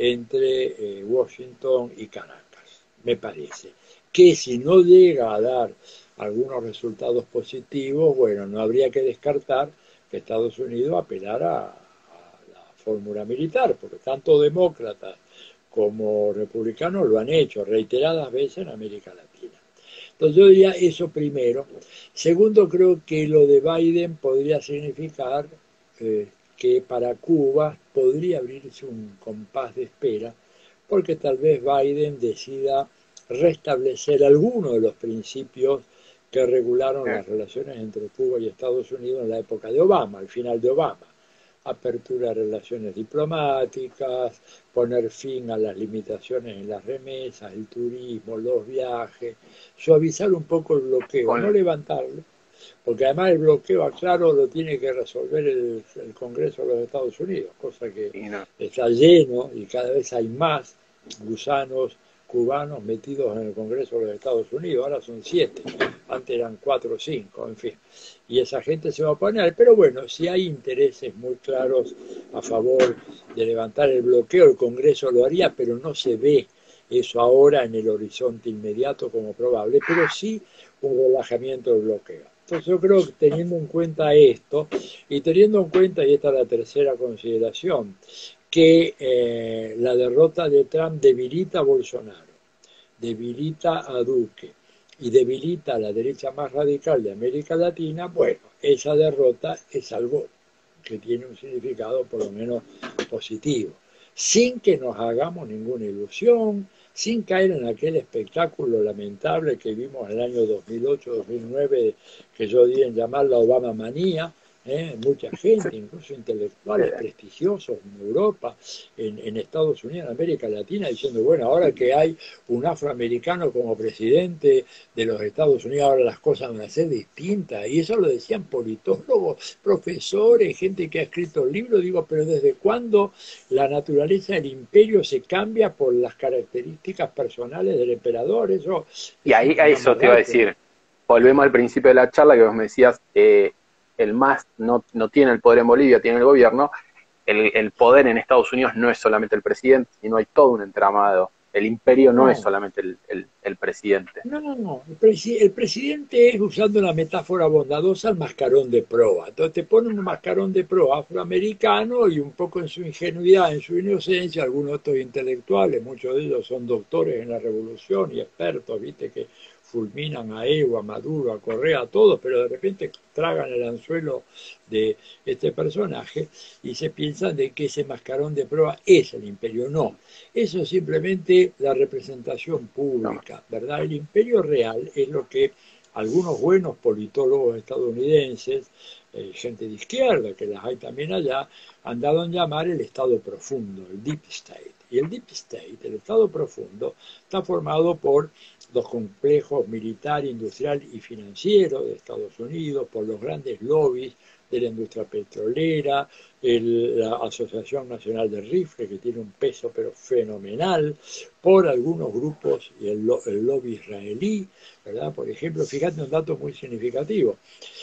entre Washington y Caracas, me parece. Que si no llega a dar algunos resultados positivos, bueno, no habría que descartar que Estados Unidos apelara a la fórmula militar, porque tanto demócratas como republicanos lo han hecho reiteradas veces en América Latina. Entonces yo diría eso primero. Segundo, creo que lo de Biden podría significar que para Cuba podría abrirse un compás de espera, porque tal vez Biden decida restablecer algunos de los principios que regularon las relaciones entre Cuba y Estados Unidos en la época de Obama, al final de Obama. Apertura de relaciones diplomáticas, poner fin a las limitaciones en las remesas, el turismo, los viajes, suavizar un poco el bloqueo, no con, levantarlo, porque además el bloqueo, aclaro, lo tiene que resolver el Congreso de los Estados Unidos, cosa que y no, está lleno y cada vez hay más gusanos cubanos metidos en el Congreso de los Estados Unidos, ahora son 7, antes eran 4 o 5, en fin. Y esa gente se va a oponer, pero bueno, si hay intereses muy claros a favor de levantar el bloqueo, el Congreso lo haría, pero no se ve eso ahora en el horizonte inmediato como probable, pero sí un relajamiento del bloqueo. Entonces yo creo que teniendo en cuenta esto, y teniendo en cuenta, y esta es la tercera consideración, que la derrota de Trump debilita a Bolsonaro, debilita a Duque y debilita a la derecha más radical de América Latina, bueno, esa derrota es algo que tiene un significado por lo menos positivo, sin que nos hagamos ninguna ilusión, sin caer en aquel espectáculo lamentable que vimos en el año 2008-2009, que yo di en llamar la Obama manía, mucha gente, incluso intelectuales prestigiosos en Europa, en Estados Unidos, en América Latina, diciendo, bueno, ahora que hay un afroamericano como presidente de los Estados Unidos, ahora las cosas van a ser distintas. Y eso lo decían politólogos, profesores, gente que ha escrito libros. Digo, pero ¿desde cuándo la naturaleza del imperio se cambia por las características personales del emperador? Eso y es ahí a un eso te iba a mamarracho. decir, volvemos al principio de la charla que vos me decías, el MAS no tiene el poder en Bolivia, tiene el gobierno, el poder en Estados Unidos no es solamente el presidente, sino hay todo un entramado. El imperio no es No, solamente el presidente. no, no, no. El presidente es, usando una metáfora bondadosa, el mascarón de proa. Entonces te pone un mascarón de proa afroamericano y un poco en su ingenuidad, en su inocencia, algunos de estos intelectuales, muchos de ellos son doctores en la revolución y expertos, viste, que fulminan a Evo, a Maduro, a Correa, a todos, pero de repente tragan el anzuelo de este personaje y se piensan de que ese mascarón de proa es el imperio. No, eso es simplemente la representación No. pública, ¿verdad? El imperio real es lo que algunos buenos politólogos estadounidenses, gente de izquierda, que las hay también allá, han dado en llamar el Estado profundo, el Deep State. Y el Deep State, el Estado profundo, está formado por los complejos militar, industrial y financiero de Estados Unidos, por los grandes lobbies de la industria petrolera, la Asociación Nacional de Rifle, que tiene un peso pero fenomenal, por algunos grupos y el lobby israelí, ¿verdad? Por ejemplo, fíjate un dato muy significativo,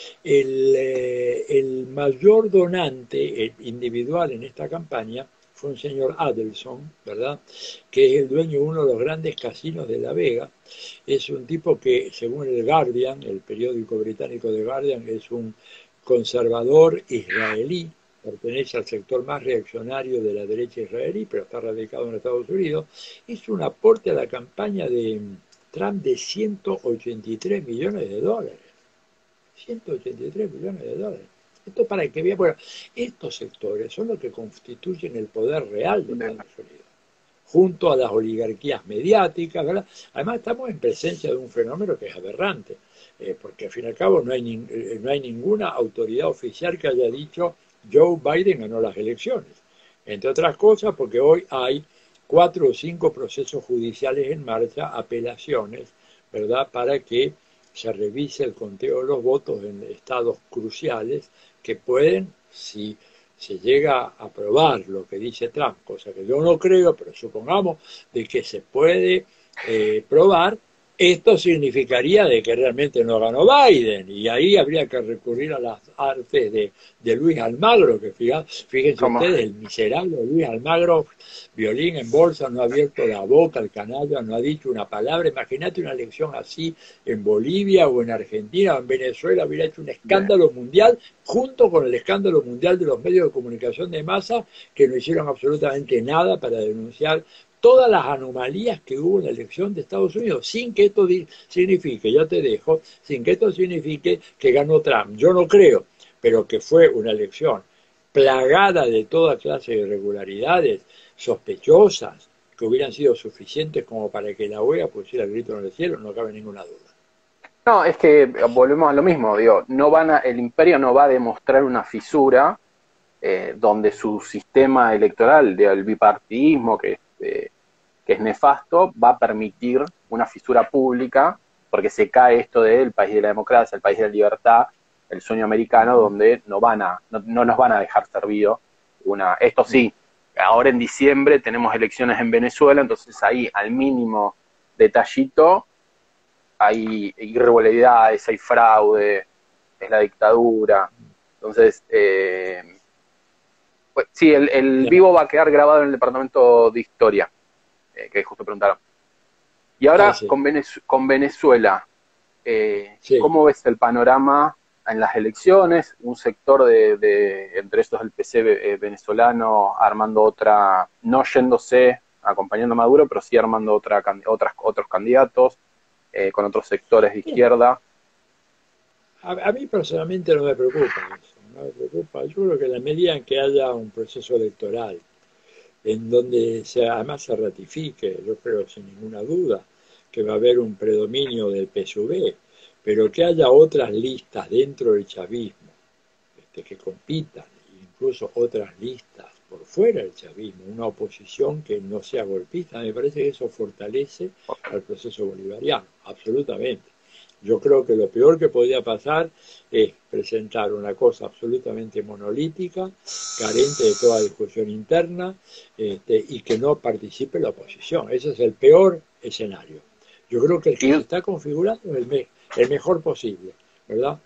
el mayor donante individual en esta campaña fue un señor Adelson, ¿verdad? Que es el dueño de uno de los grandes casinos de La Vega. Es un tipo que, según el Guardian, el periódico británico de Guardian, es un conservador israelí, pertenece al sector más reaccionario de la derecha israelí, pero está radicado en Estados Unidos. Hizo un aporte a la campaña de Trump de 183 millones de dólares. 183 millones de dólares. Esto para que vean, bueno, estos sectores son los que constituyen el poder real de Estados Unidos, junto a las oligarquías mediáticas, ¿verdad? Además estamos en presencia de un fenómeno que es aberrante, porque al fin y al cabo no hay ninguna autoridad oficial que haya dicho Joe Biden ganó las elecciones. Entre otras cosas porque hoy hay 4 o 5 procesos judiciales en marcha, apelaciones, ¿verdad?, para que se revise el conteo de los votos en estados cruciales que pueden, si se llega a aprobar lo que dice Trump, cosa que yo no creo, pero supongamos de que se puede probar, esto significaría de que realmente no ganó Biden, y ahí habría que recurrir a las artes de Luis Almagro, que fíjense Como, ustedes, el miserable Luis Almagro, violín en bolsa, no ha abierto la boca, el canalla no ha dicho una palabra. Imagínate una elección así en Bolivia o en Argentina o en Venezuela, hubiera hecho un escándalo mundial, junto con el escándalo mundial de los medios de comunicación de masa, que no hicieron absolutamente nada para denunciar todas las anomalías que hubo en la elección de Estados Unidos, sin que esto signifique, ya te dejo, sin que esto signifique que ganó Trump. Yo no creo, pero que fue una elección plagada de toda clase de irregularidades sospechosas, que hubieran sido suficientes como para que la OEA pusiera el grito en el cielo, no cabe ninguna duda. no, es que volvemos a lo mismo, digo, el imperio no va a demostrar una fisura donde su sistema electoral del bipartidismo, que es nefasto, va a permitir una fisura pública, porque se cae esto del país de la democracia, el país de la libertad, el sueño americano, donde no nos van a dejar servido esto sí, ahora en diciembre tenemos elecciones en Venezuela, entonces ahí al mínimo detallito hay irregularidades, hay fraude, es la dictadura. Entonces, pues, sí, el vivo va a quedar grabado en el departamento de historia, que justo preguntaron. Y Ah, ahora sí, con Venezuela, sí. ¿cómo ves el panorama en las elecciones? Un sector entre estos el PC venezolano armando otra, no yéndose acompañando a Maduro, pero sí armando otros candidatos, con otros sectores de izquierda. A mí personalmente no me preocupa eso, no me preocupa. Yo creo que en la medida en que haya un proceso electoral en donde además se ratifique, yo creo sin ninguna duda, que va a haber un predominio del PSUV, pero que haya otras listas dentro del chavismo que compitan, incluso otras listas por fuera del chavismo, una oposición que no sea golpista, me parece que eso fortalece al proceso bolivariano, absolutamente. Yo creo que lo peor que podía pasar es presentar una cosa absolutamente monolítica, carente de toda discusión interna, y que no participe la oposición. Ese es el peor escenario. Yo creo que el que se Y, está configurando es el mejor posible, ¿verdad?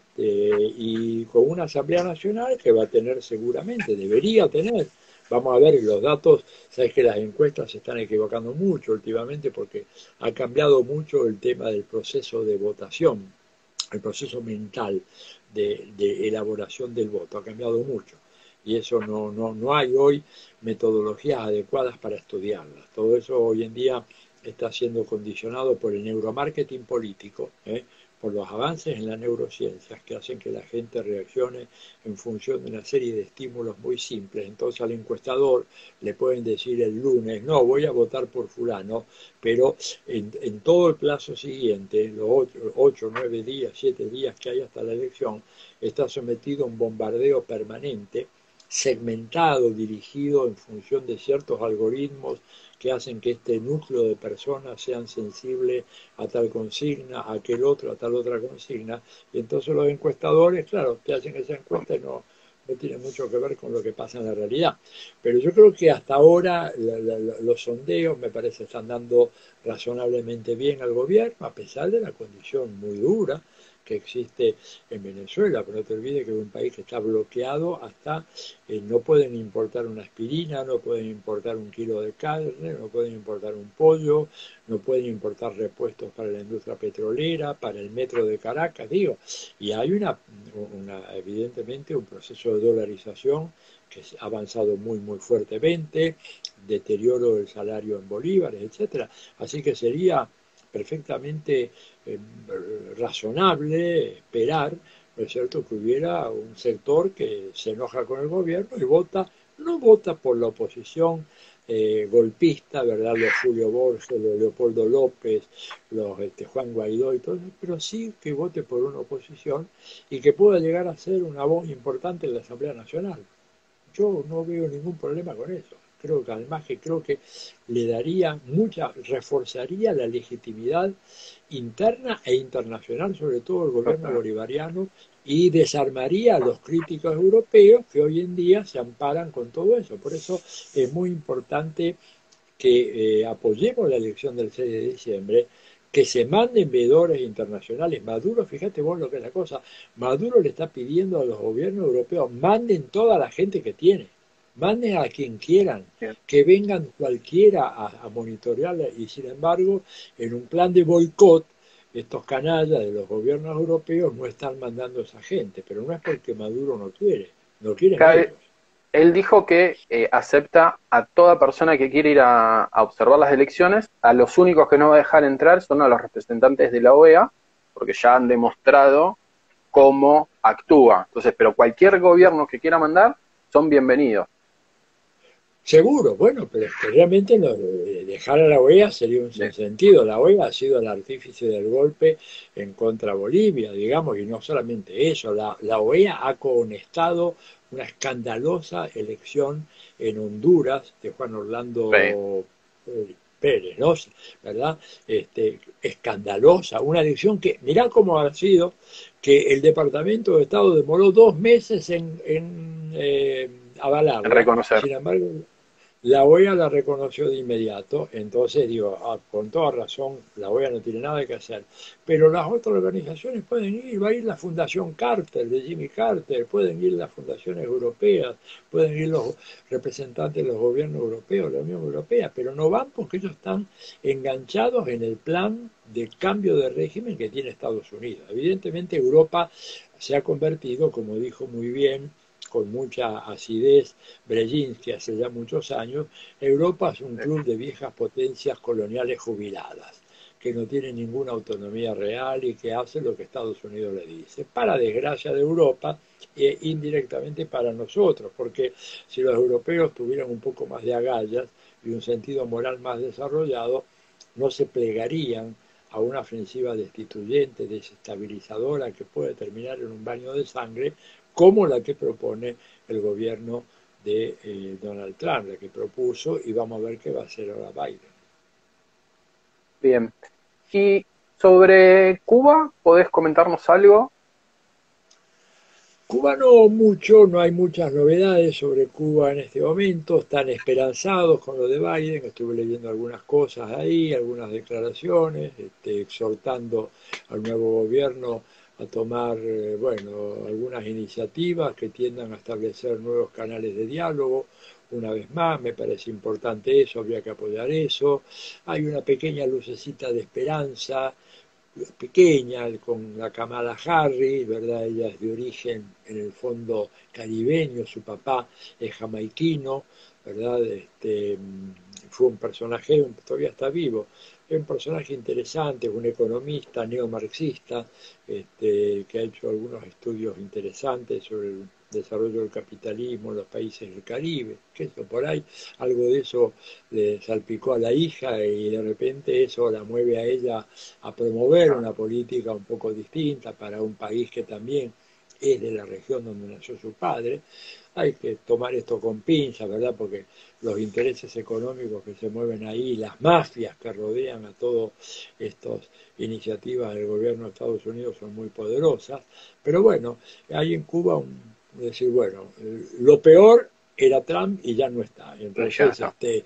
Y con una Asamblea Nacional que va a tener seguramente, debería tener, vamos a ver los datos, sabes que las encuestas se están equivocando mucho últimamente porque ha cambiado mucho el tema del proceso de votación, el proceso mental de elaboración del voto, ha cambiado mucho. Y eso no hay hoy metodologías adecuadas para estudiarlas. Todo eso hoy en día está siendo condicionado por el neuromarketing político, por los avances en las neurociencias que hacen que la gente reaccione en función de una serie de estímulos muy simples. Entonces al encuestador le pueden decir el lunes, no, voy a votar por fulano, pero en todo el plazo siguiente, los 8, 9 días, 7 días que hay hasta la elección, está sometido a un bombardeo permanente, segmentado, dirigido en función de ciertos algoritmos que hacen que este núcleo de personas sean sensibles a tal consigna, a aquel otro, a tal otra consigna, y entonces los encuestadores, claro, que hacen esa encuesta no tiene mucho que ver con lo que pasa en la realidad. Pero yo creo que hasta ahora los sondeos me parece están dando razonablemente bien al gobierno, a pesar de la condición muy dura que existe en Venezuela, pero no te olvides que es un país que está bloqueado hasta no pueden importar una aspirina, no pueden importar un kilo de carne, no pueden importar un pollo, no pueden importar repuestos para la industria petrolera, para el metro de Caracas, digo, y hay evidentemente un proceso de dolarización que ha avanzado muy fuertemente, deterioro del salario en bolívares, etcétera. Así que sería perfectamente razonable esperar ¿no es cierto?, que hubiera un sector que se enoja con el gobierno y vota, no vota por la oposición golpista, ¿verdad?, los Julio Borges, los Leopoldo López, los Juan Guaidó y todo eso, pero sí que vote por una oposición y que pueda llegar a ser una voz importante en la Asamblea Nacional. Yo no veo ningún problema con eso. Creo que además que creo que le daría mucha, reforzaría la legitimidad interna e internacional, sobre todo el gobierno bolivariano, y desarmaría a los críticos europeos que hoy en día se amparan con todo eso. Por eso es muy importante que apoyemos la elección del 6 de diciembre, que se manden veedores internacionales. Maduro, fíjate vos lo que es la cosa, Maduro le está pidiendo a los gobiernos europeos, manden toda la gente que tiene, manden a quien quieran, que vengan cualquiera a monitorearla, y sin embargo, en un plan de boicot, estos canallas de los gobiernos europeos no están mandando a esa gente, pero no es porque Maduro no quiere, lo quieren ellos. Él dijo que acepta a toda persona que quiere ir a observar las elecciones. A los únicos que no va a dejar entrar son a los representantes de la OEA, porque ya han demostrado cómo actúa. Entonces, pero cualquier gobierno que quiera mandar son bienvenidos. Seguro, bueno, pero es que realmente no, dejar a la OEA sería un sinsentido. La OEA ha sido el artífice del golpe en contra Bolivia, digamos, y no solamente eso, la OEA ha conestado una escandalosa elección en Honduras de Juan Orlando Pérez, ¿no? ¿Verdad? Escandalosa, una elección que, mirá cómo ha sido, que el Departamento de Estado demoró 2 meses en avalarla. Reconocer. Sin embargo, la OEA la reconoció de inmediato, entonces digo, con toda razón, la OEA no tiene nada que hacer. Pero las otras organizaciones pueden ir, va a ir la Fundación Carter, de Jimmy Carter, pueden ir las fundaciones europeas, pueden ir los representantes de los gobiernos europeos, la Unión Europea, pero no van porque ellos están enganchados en el plan de cambio de régimen que tiene Estados Unidos. Evidentemente Europa se ha convertido, como dijo muy bien, con mucha acidez Brzezinski hace ya muchos años, Europa es un club de viejas potencias coloniales jubiladas, que no tienen ninguna autonomía real y que hace lo que Estados Unidos le dice. Para desgracia de Europa e indirectamente para nosotros, porque si los europeos tuvieran un poco más de agallas y un sentido moral más desarrollado, no se plegarían a una ofensiva destituyente, desestabilizadora, que puede terminar en un baño de sangre, como la que propone el gobierno de Donald Trump, la que propuso, y vamos a ver qué va a hacer ahora Biden. Bien. Y sobre Cuba, ¿podés comentarnos algo? Cuba no mucho, no hay muchas novedades sobre Cuba en este momento, están esperanzados con lo de Biden, estuve leyendo algunas cosas ahí, algunas declaraciones, exhortando al nuevo gobierno a tomar, bueno, algunas iniciativas que tiendan a establecer nuevos canales de diálogo. Una vez más, me parece importante eso, habría que apoyar eso. Hay una pequeña lucecita de esperanza, pequeña, con la Kamala Harris, ¿verdad? Ella es de origen, en el fondo, caribeño, su papá es jamaiquino, ¿verdad? Fue un personaje, todavía está vivo, es un personaje interesante, un economista neomarxista, que ha hecho algunos estudios interesantes sobre el desarrollo del capitalismo en los países del Caribe, que eso por ahí, algo de eso le salpicó a la hija y de repente eso la mueve a ella a promover una política un poco distinta para un país que también es de la región donde nació su padre. Hay que tomar esto con pinzas, ¿verdad? Porque los intereses económicos que se mueven ahí, las mafias que rodean a todas estas iniciativas del gobierno de Estados Unidos son muy poderosas. Pero bueno, hay en Cuba decir, bueno, lo peor era Trump y ya no está. Entonces,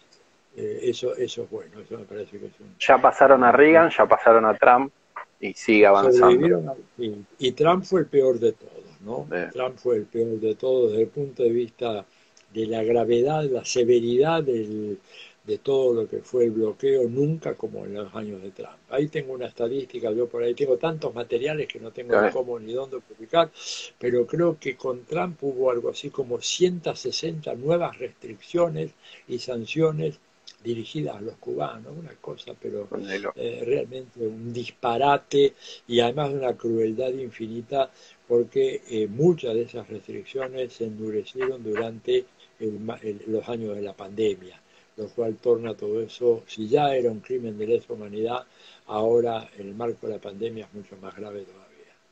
eso es bueno, eso me parece que es un... Ya pasaron a Reagan, ya pasaron a Trump y sigue avanzando. Y Trump fue el peor de todos, ¿no? Trump fue el peor de todos desde el punto de vista de la gravedad, la severidad de todo lo que fue el bloqueo, nunca como en los años de Trump. Ahí tengo una estadística, yo por ahí tengo tantos materiales que no tengo ni cómo ni dónde publicar, pero creo que con Trump hubo algo así como 160 nuevas restricciones y sanciones dirigidas a los cubanos, una cosa, pero realmente un disparate y además de una crueldad infinita porque muchas de esas restricciones se endurecieron durante los años de la pandemia, lo cual torna todo eso, si ya era un crimen de lesa humanidad, ahora en el marco de la pandemia es mucho más grave todavía.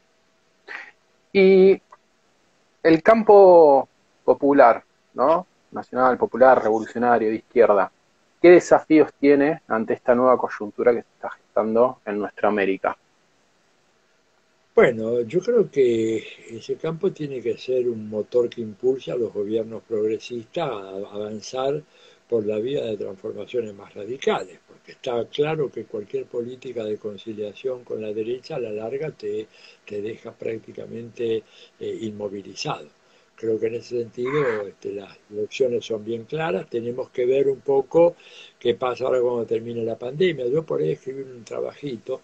Y el campo popular, ¿no? Nacional, popular, revolucionario, de izquierda, ¿qué desafíos tiene ante esta nueva coyuntura que se está gestando en nuestra América? Bueno, yo creo que ese campo tiene que ser un motor que impulse a los gobiernos progresistas a avanzar por la vía de transformaciones más radicales, porque está claro que cualquier política de conciliación con la derecha a la larga te deja prácticamente inmovilizado. Creo que en ese sentido las opciones son bien claras, tenemos que ver un poco qué pasa ahora cuando termine la pandemia. Yo por ahí escribí un trabajito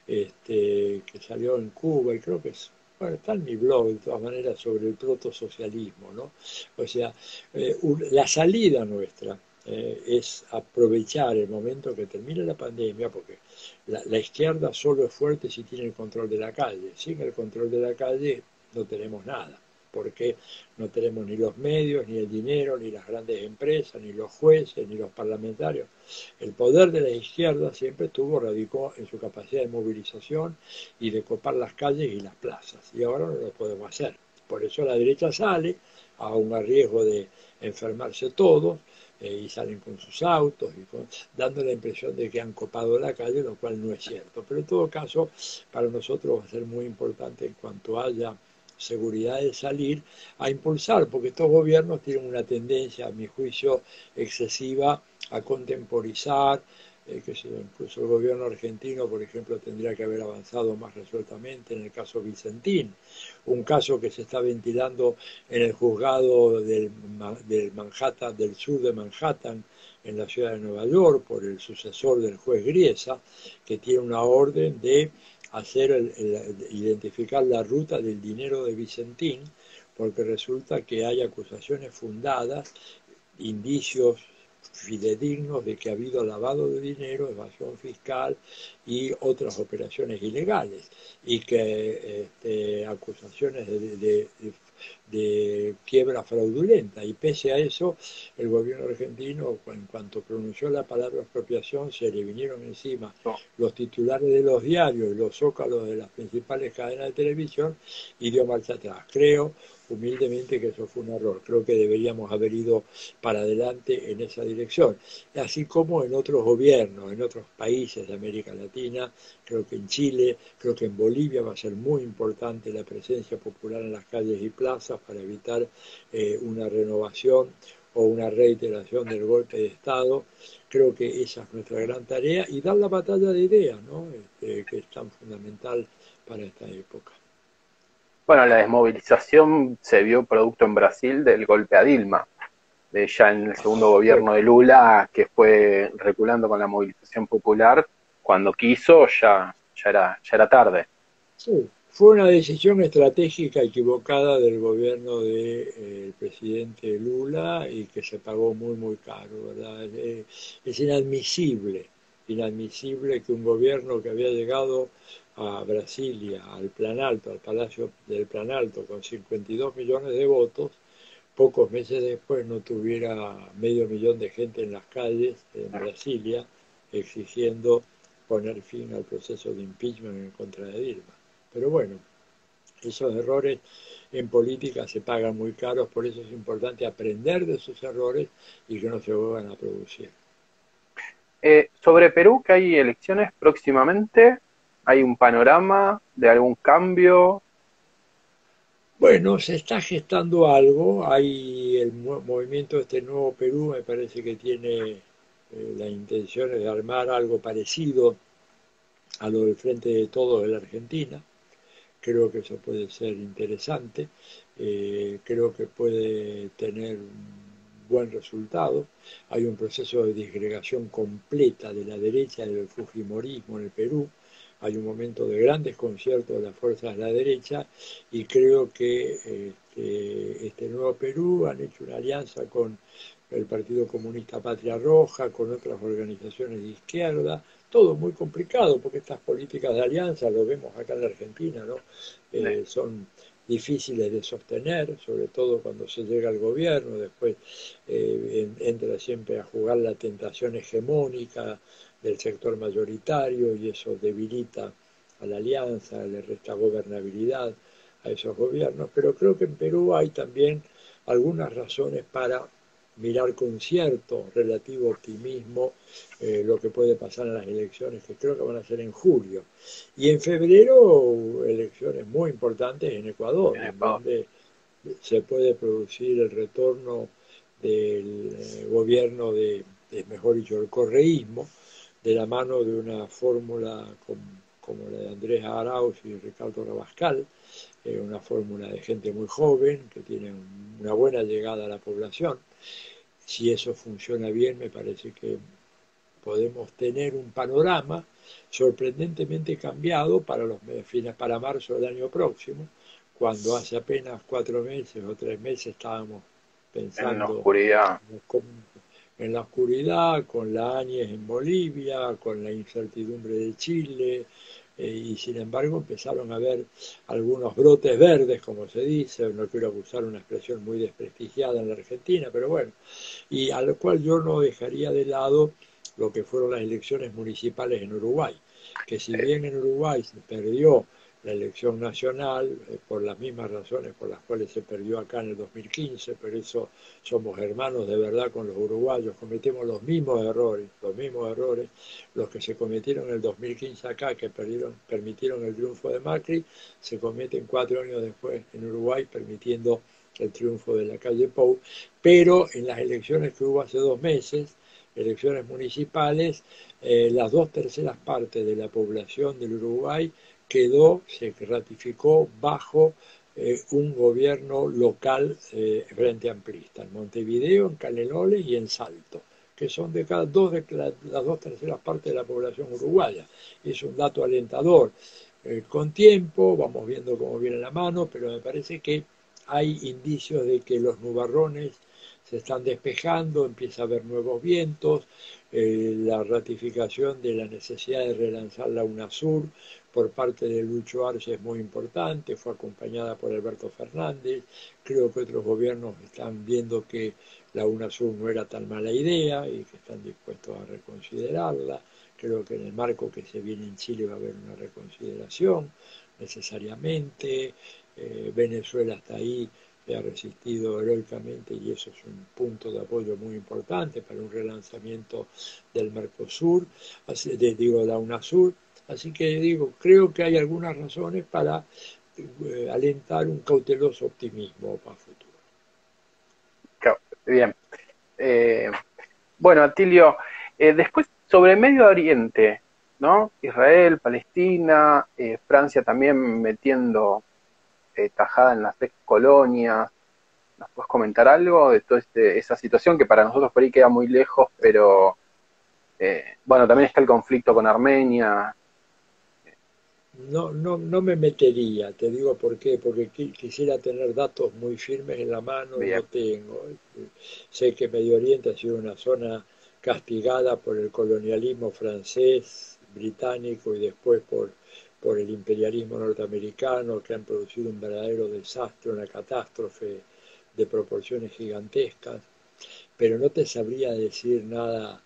que salió en Cuba y creo que bueno, está en mi blog de todas maneras sobre el protosocialismo, ¿no? O sea, la salida nuestra es aprovechar el momento que termine la pandemia, porque la izquierda solo es fuerte si tiene el control de la calle. Sin el control de la calle no tenemos nada, porque no tenemos ni los medios, ni el dinero, ni las grandes empresas, ni los jueces, ni los parlamentarios. El poder de la izquierda siempre radicó en su capacidad de movilización y de copar las calles y las plazas, y ahora no lo podemos hacer. Por eso la derecha sale, aún a riesgo de enfermarse todos, y salen con sus autos, dando la impresión de que han copado la calle, lo cual no es cierto. Pero en todo caso, para nosotros va a ser muy importante en cuanto haya seguridad de salir a impulsar, porque estos gobiernos tienen una tendencia, a mi juicio, excesiva a contemporizar, que incluso el gobierno argentino, por ejemplo, tendría que haber avanzado más resueltamente en el caso Vicentín, un caso que se está ventilando en el juzgado del Manhattan, del sur de Manhattan, en la ciudad de Nueva York, por el sucesor del juez Griesa, que tiene una orden de identificar la ruta del dinero de Vicentín, porque resulta que hay acusaciones fundadas, indicios fidedignos de que ha habido lavado de dinero, evasión fiscal y otras operaciones ilegales, y que acusaciones de quiebra fraudulenta, y pese a eso el gobierno argentino, en cuanto pronunció la palabra expropiación, se le vinieron encima No. los titulares de los diarios y los zócalos de las principales cadenas de televisión y dio marcha atrás. Creo humildemente que eso fue un error. Creo que deberíamos haber ido para adelante en esa dirección. Así como en otros gobiernos, en otros países de América Latina, creo que en Chile, creo que en Bolivia va a ser muy importante la presencia popular en las calles y plazas para evitar una renovación o una reiteración del golpe de Estado. Creo que esa es nuestra gran tarea y dar la batalla de ideas, ¿no? Que es tan fundamental para esta época. Bueno, la desmovilización se vio producto en Brasil del golpe a Dilma, de ya en el segundo gobierno de Lula, que fue reculando con la movilización popular, cuando quiso ya era tarde. Sí, fue una decisión estratégica equivocada del gobierno del presidente Lula y que se pagó muy, muy caro, ¿verdad? Es inadmisible que un gobierno que había llegado a Brasilia, al Planalto, al Palacio del Planalto, con 52 millones de votos, pocos meses después no tuviera medio millón de gente en las calles en Brasilia exigiendo poner fin al proceso de impeachment en contra de Dilma. Pero bueno, esos errores en política se pagan muy caros, por eso es importante aprender de esos errores y que no se vuelvan a producir. Sobre Perú, que hay elecciones próximamente, ¿hay un panorama de algún cambio? Bueno, se está gestando algo, hay el movimiento de este nuevo Perú, me parece que tiene la intención de armar algo parecido a lo del Frente de Todos de la Argentina. Creo que eso puede ser interesante, creo que puede tener un buen resultado. Hay un proceso de disgregación completa de la derecha y del fujimorismo en el Perú. Hay un momento de gran desconcierto de las fuerzas de la derecha y creo que este nuevo Perú han hecho una alianza con el Partido Comunista Patria Roja, con otras organizaciones de izquierda, todo muy complicado porque estas políticas de alianza, lo vemos acá en la Argentina, ¿no? Son difíciles de sostener, sobre todo cuando se llega al gobierno, después entra siempre a jugar la tentación hegemónica del sector mayoritario y eso debilita a la alianza, le resta gobernabilidad a esos gobiernos, pero creo que en Perú hay también algunas razones para mirar con cierto relativo optimismo lo que puede pasar en las elecciones, que creo que van a ser en julio. Y en febrero, elecciones muy importantes en Ecuador, en en Ecuador. donde se puede producir el retorno del gobierno mejor dicho, el correísmo, de la mano de una fórmula como la de Andrés Arauz y Ricardo Rabascal, una fórmula de gente muy joven que tiene una buena llegada a la población. Si eso funciona bien, me parece que podemos tener un panorama sorprendentemente cambiado para marzo del año próximo, cuando hace apenas 4 meses o 3 meses estábamos En la pensando oscuridad. en la oscuridad, con la Áñez en Bolivia, con la incertidumbre de Chile, y sin embargo empezaron a haber algunos brotes verdes, como se dice, no quiero usar una expresión muy desprestigiada en la Argentina, pero bueno, y a lo cual yo no dejaría de lado lo que fueron las elecciones municipales en Uruguay, que si Eh, bien en Uruguay se perdió la elección nacional por las mismas razones por las cuales se perdió acá en el 2015, pero eso somos hermanos de verdad con los uruguayos, cometemos los mismos errores, los que se cometieron en el 2015 acá, que permitieron el triunfo de Macri, se cometen 4 años después en Uruguay, permitiendo el triunfo de la calle Pou, pero en las elecciones que hubo hace 2 meses, elecciones municipales, las 2/3 partes de la población del Uruguay se ratificó bajo un gobierno local frente amplista, en Montevideo, en Canelones y en Salto, que son las 2/3 partes de la población uruguaya. Es un dato alentador. Con tiempo, vamos viendo cómo viene la mano, pero me parece que hay indicios de que los nubarrones se están despejando, empieza a haber nuevos vientos, la ratificación de la necesidad de relanzar la UNASUR por parte de Lucho Arce es muy importante, fue acompañada por Alberto Fernández, creo que otros gobiernos están viendo que la UNASUR no era tan mala idea y que están dispuestos a reconsiderarla, creo que en el marco que se viene en Chile va a haber una reconsideración necesariamente, Venezuela está ahí, ha resistido heroicamente y eso es un punto de apoyo muy importante para un relanzamiento del Mercosur, digo, de la UNASUR. Así que digo, creo que hay algunas razones para alentar un cauteloso optimismo para el futuro. Bien. Eh, bueno, Atilio, después sobre Medio Oriente, ¿no? Israel, Palestina, Francia también metiendo tajada en las ex colonias. ¿Nos puedes comentar algo de toda esa situación que para nosotros por ahí queda muy lejos, pero bueno, también está el conflicto con Armenia? No, no, no me metería, te digo por qué, porque quisiera tener datos muy firmes en la mano y Bien, no tengo. Sé que Medio Oriente ha sido una zona castigada por el colonialismo francés, británico y después por el imperialismo norteamericano, que han producido un verdadero desastre, una catástrofe de proporciones gigantescas, pero no te sabría decir nada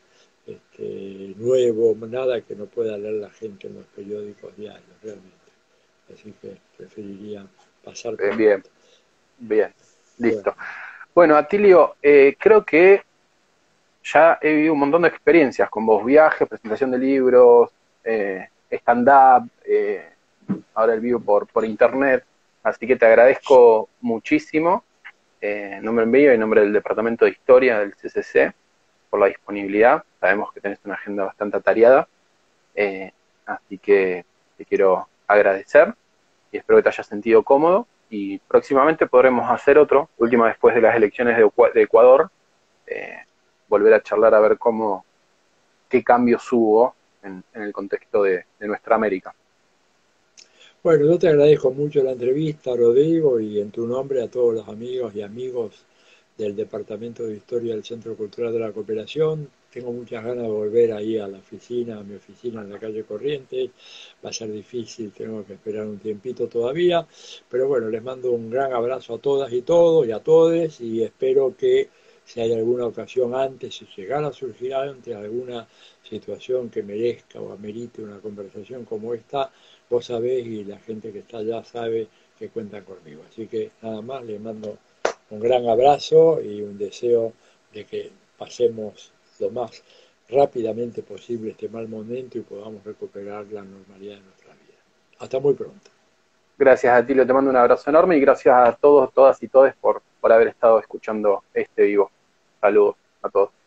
nuevo, nada que no pueda leer la gente en los periódicos diarios, realmente. Así que preferiría pasar por bien, alto. bien, Bueno, listo. Bueno, Atilio, creo que ya he vivido un montón de experiencias con vos, viajes, presentación de libros, stand-up, ahora el vivo por internet, así que te agradezco muchísimo, en nombre mío y en nombre del Departamento de Historia del CCC, por la disponibilidad. Sabemos que tenés una agenda bastante atareada, eh, así que te quiero agradecer y espero que te hayas sentido cómodo y próximamente podremos hacer otro, última después de las elecciones de Ecuador, eh, volver a charlar a ver qué cambios hubo en el contexto de nuestra América. bueno, yo te agradezco mucho la entrevista, Rodrigo, y en tu nombre a todos los amigos y amigos del Departamento de Historia del Centro Cultural de la Cooperación. tengo muchas ganas de volver ahí a la oficina, a mi oficina en la calle Corrientes. Va a ser difícil, tengo que esperar un tiempito todavía, pero bueno, les mando un gran abrazo a todas y todos y a todes, y espero que si hay alguna ocasión antes, si llegara a surgir antes alguna situación que merezca o amerite una conversación como esta, vos sabés y la gente que está allá sabe que cuentan conmigo. Así que nada más, les mando un gran abrazo y un deseo de que pasemos lo más rápidamente posible este mal momento y podamos recuperar la normalidad de nuestra vida. Hasta muy pronto. Gracias, Atilio, te mando un abrazo enorme y gracias a todos, todas y todes por haber estado escuchando este vivo. Saludos a todos.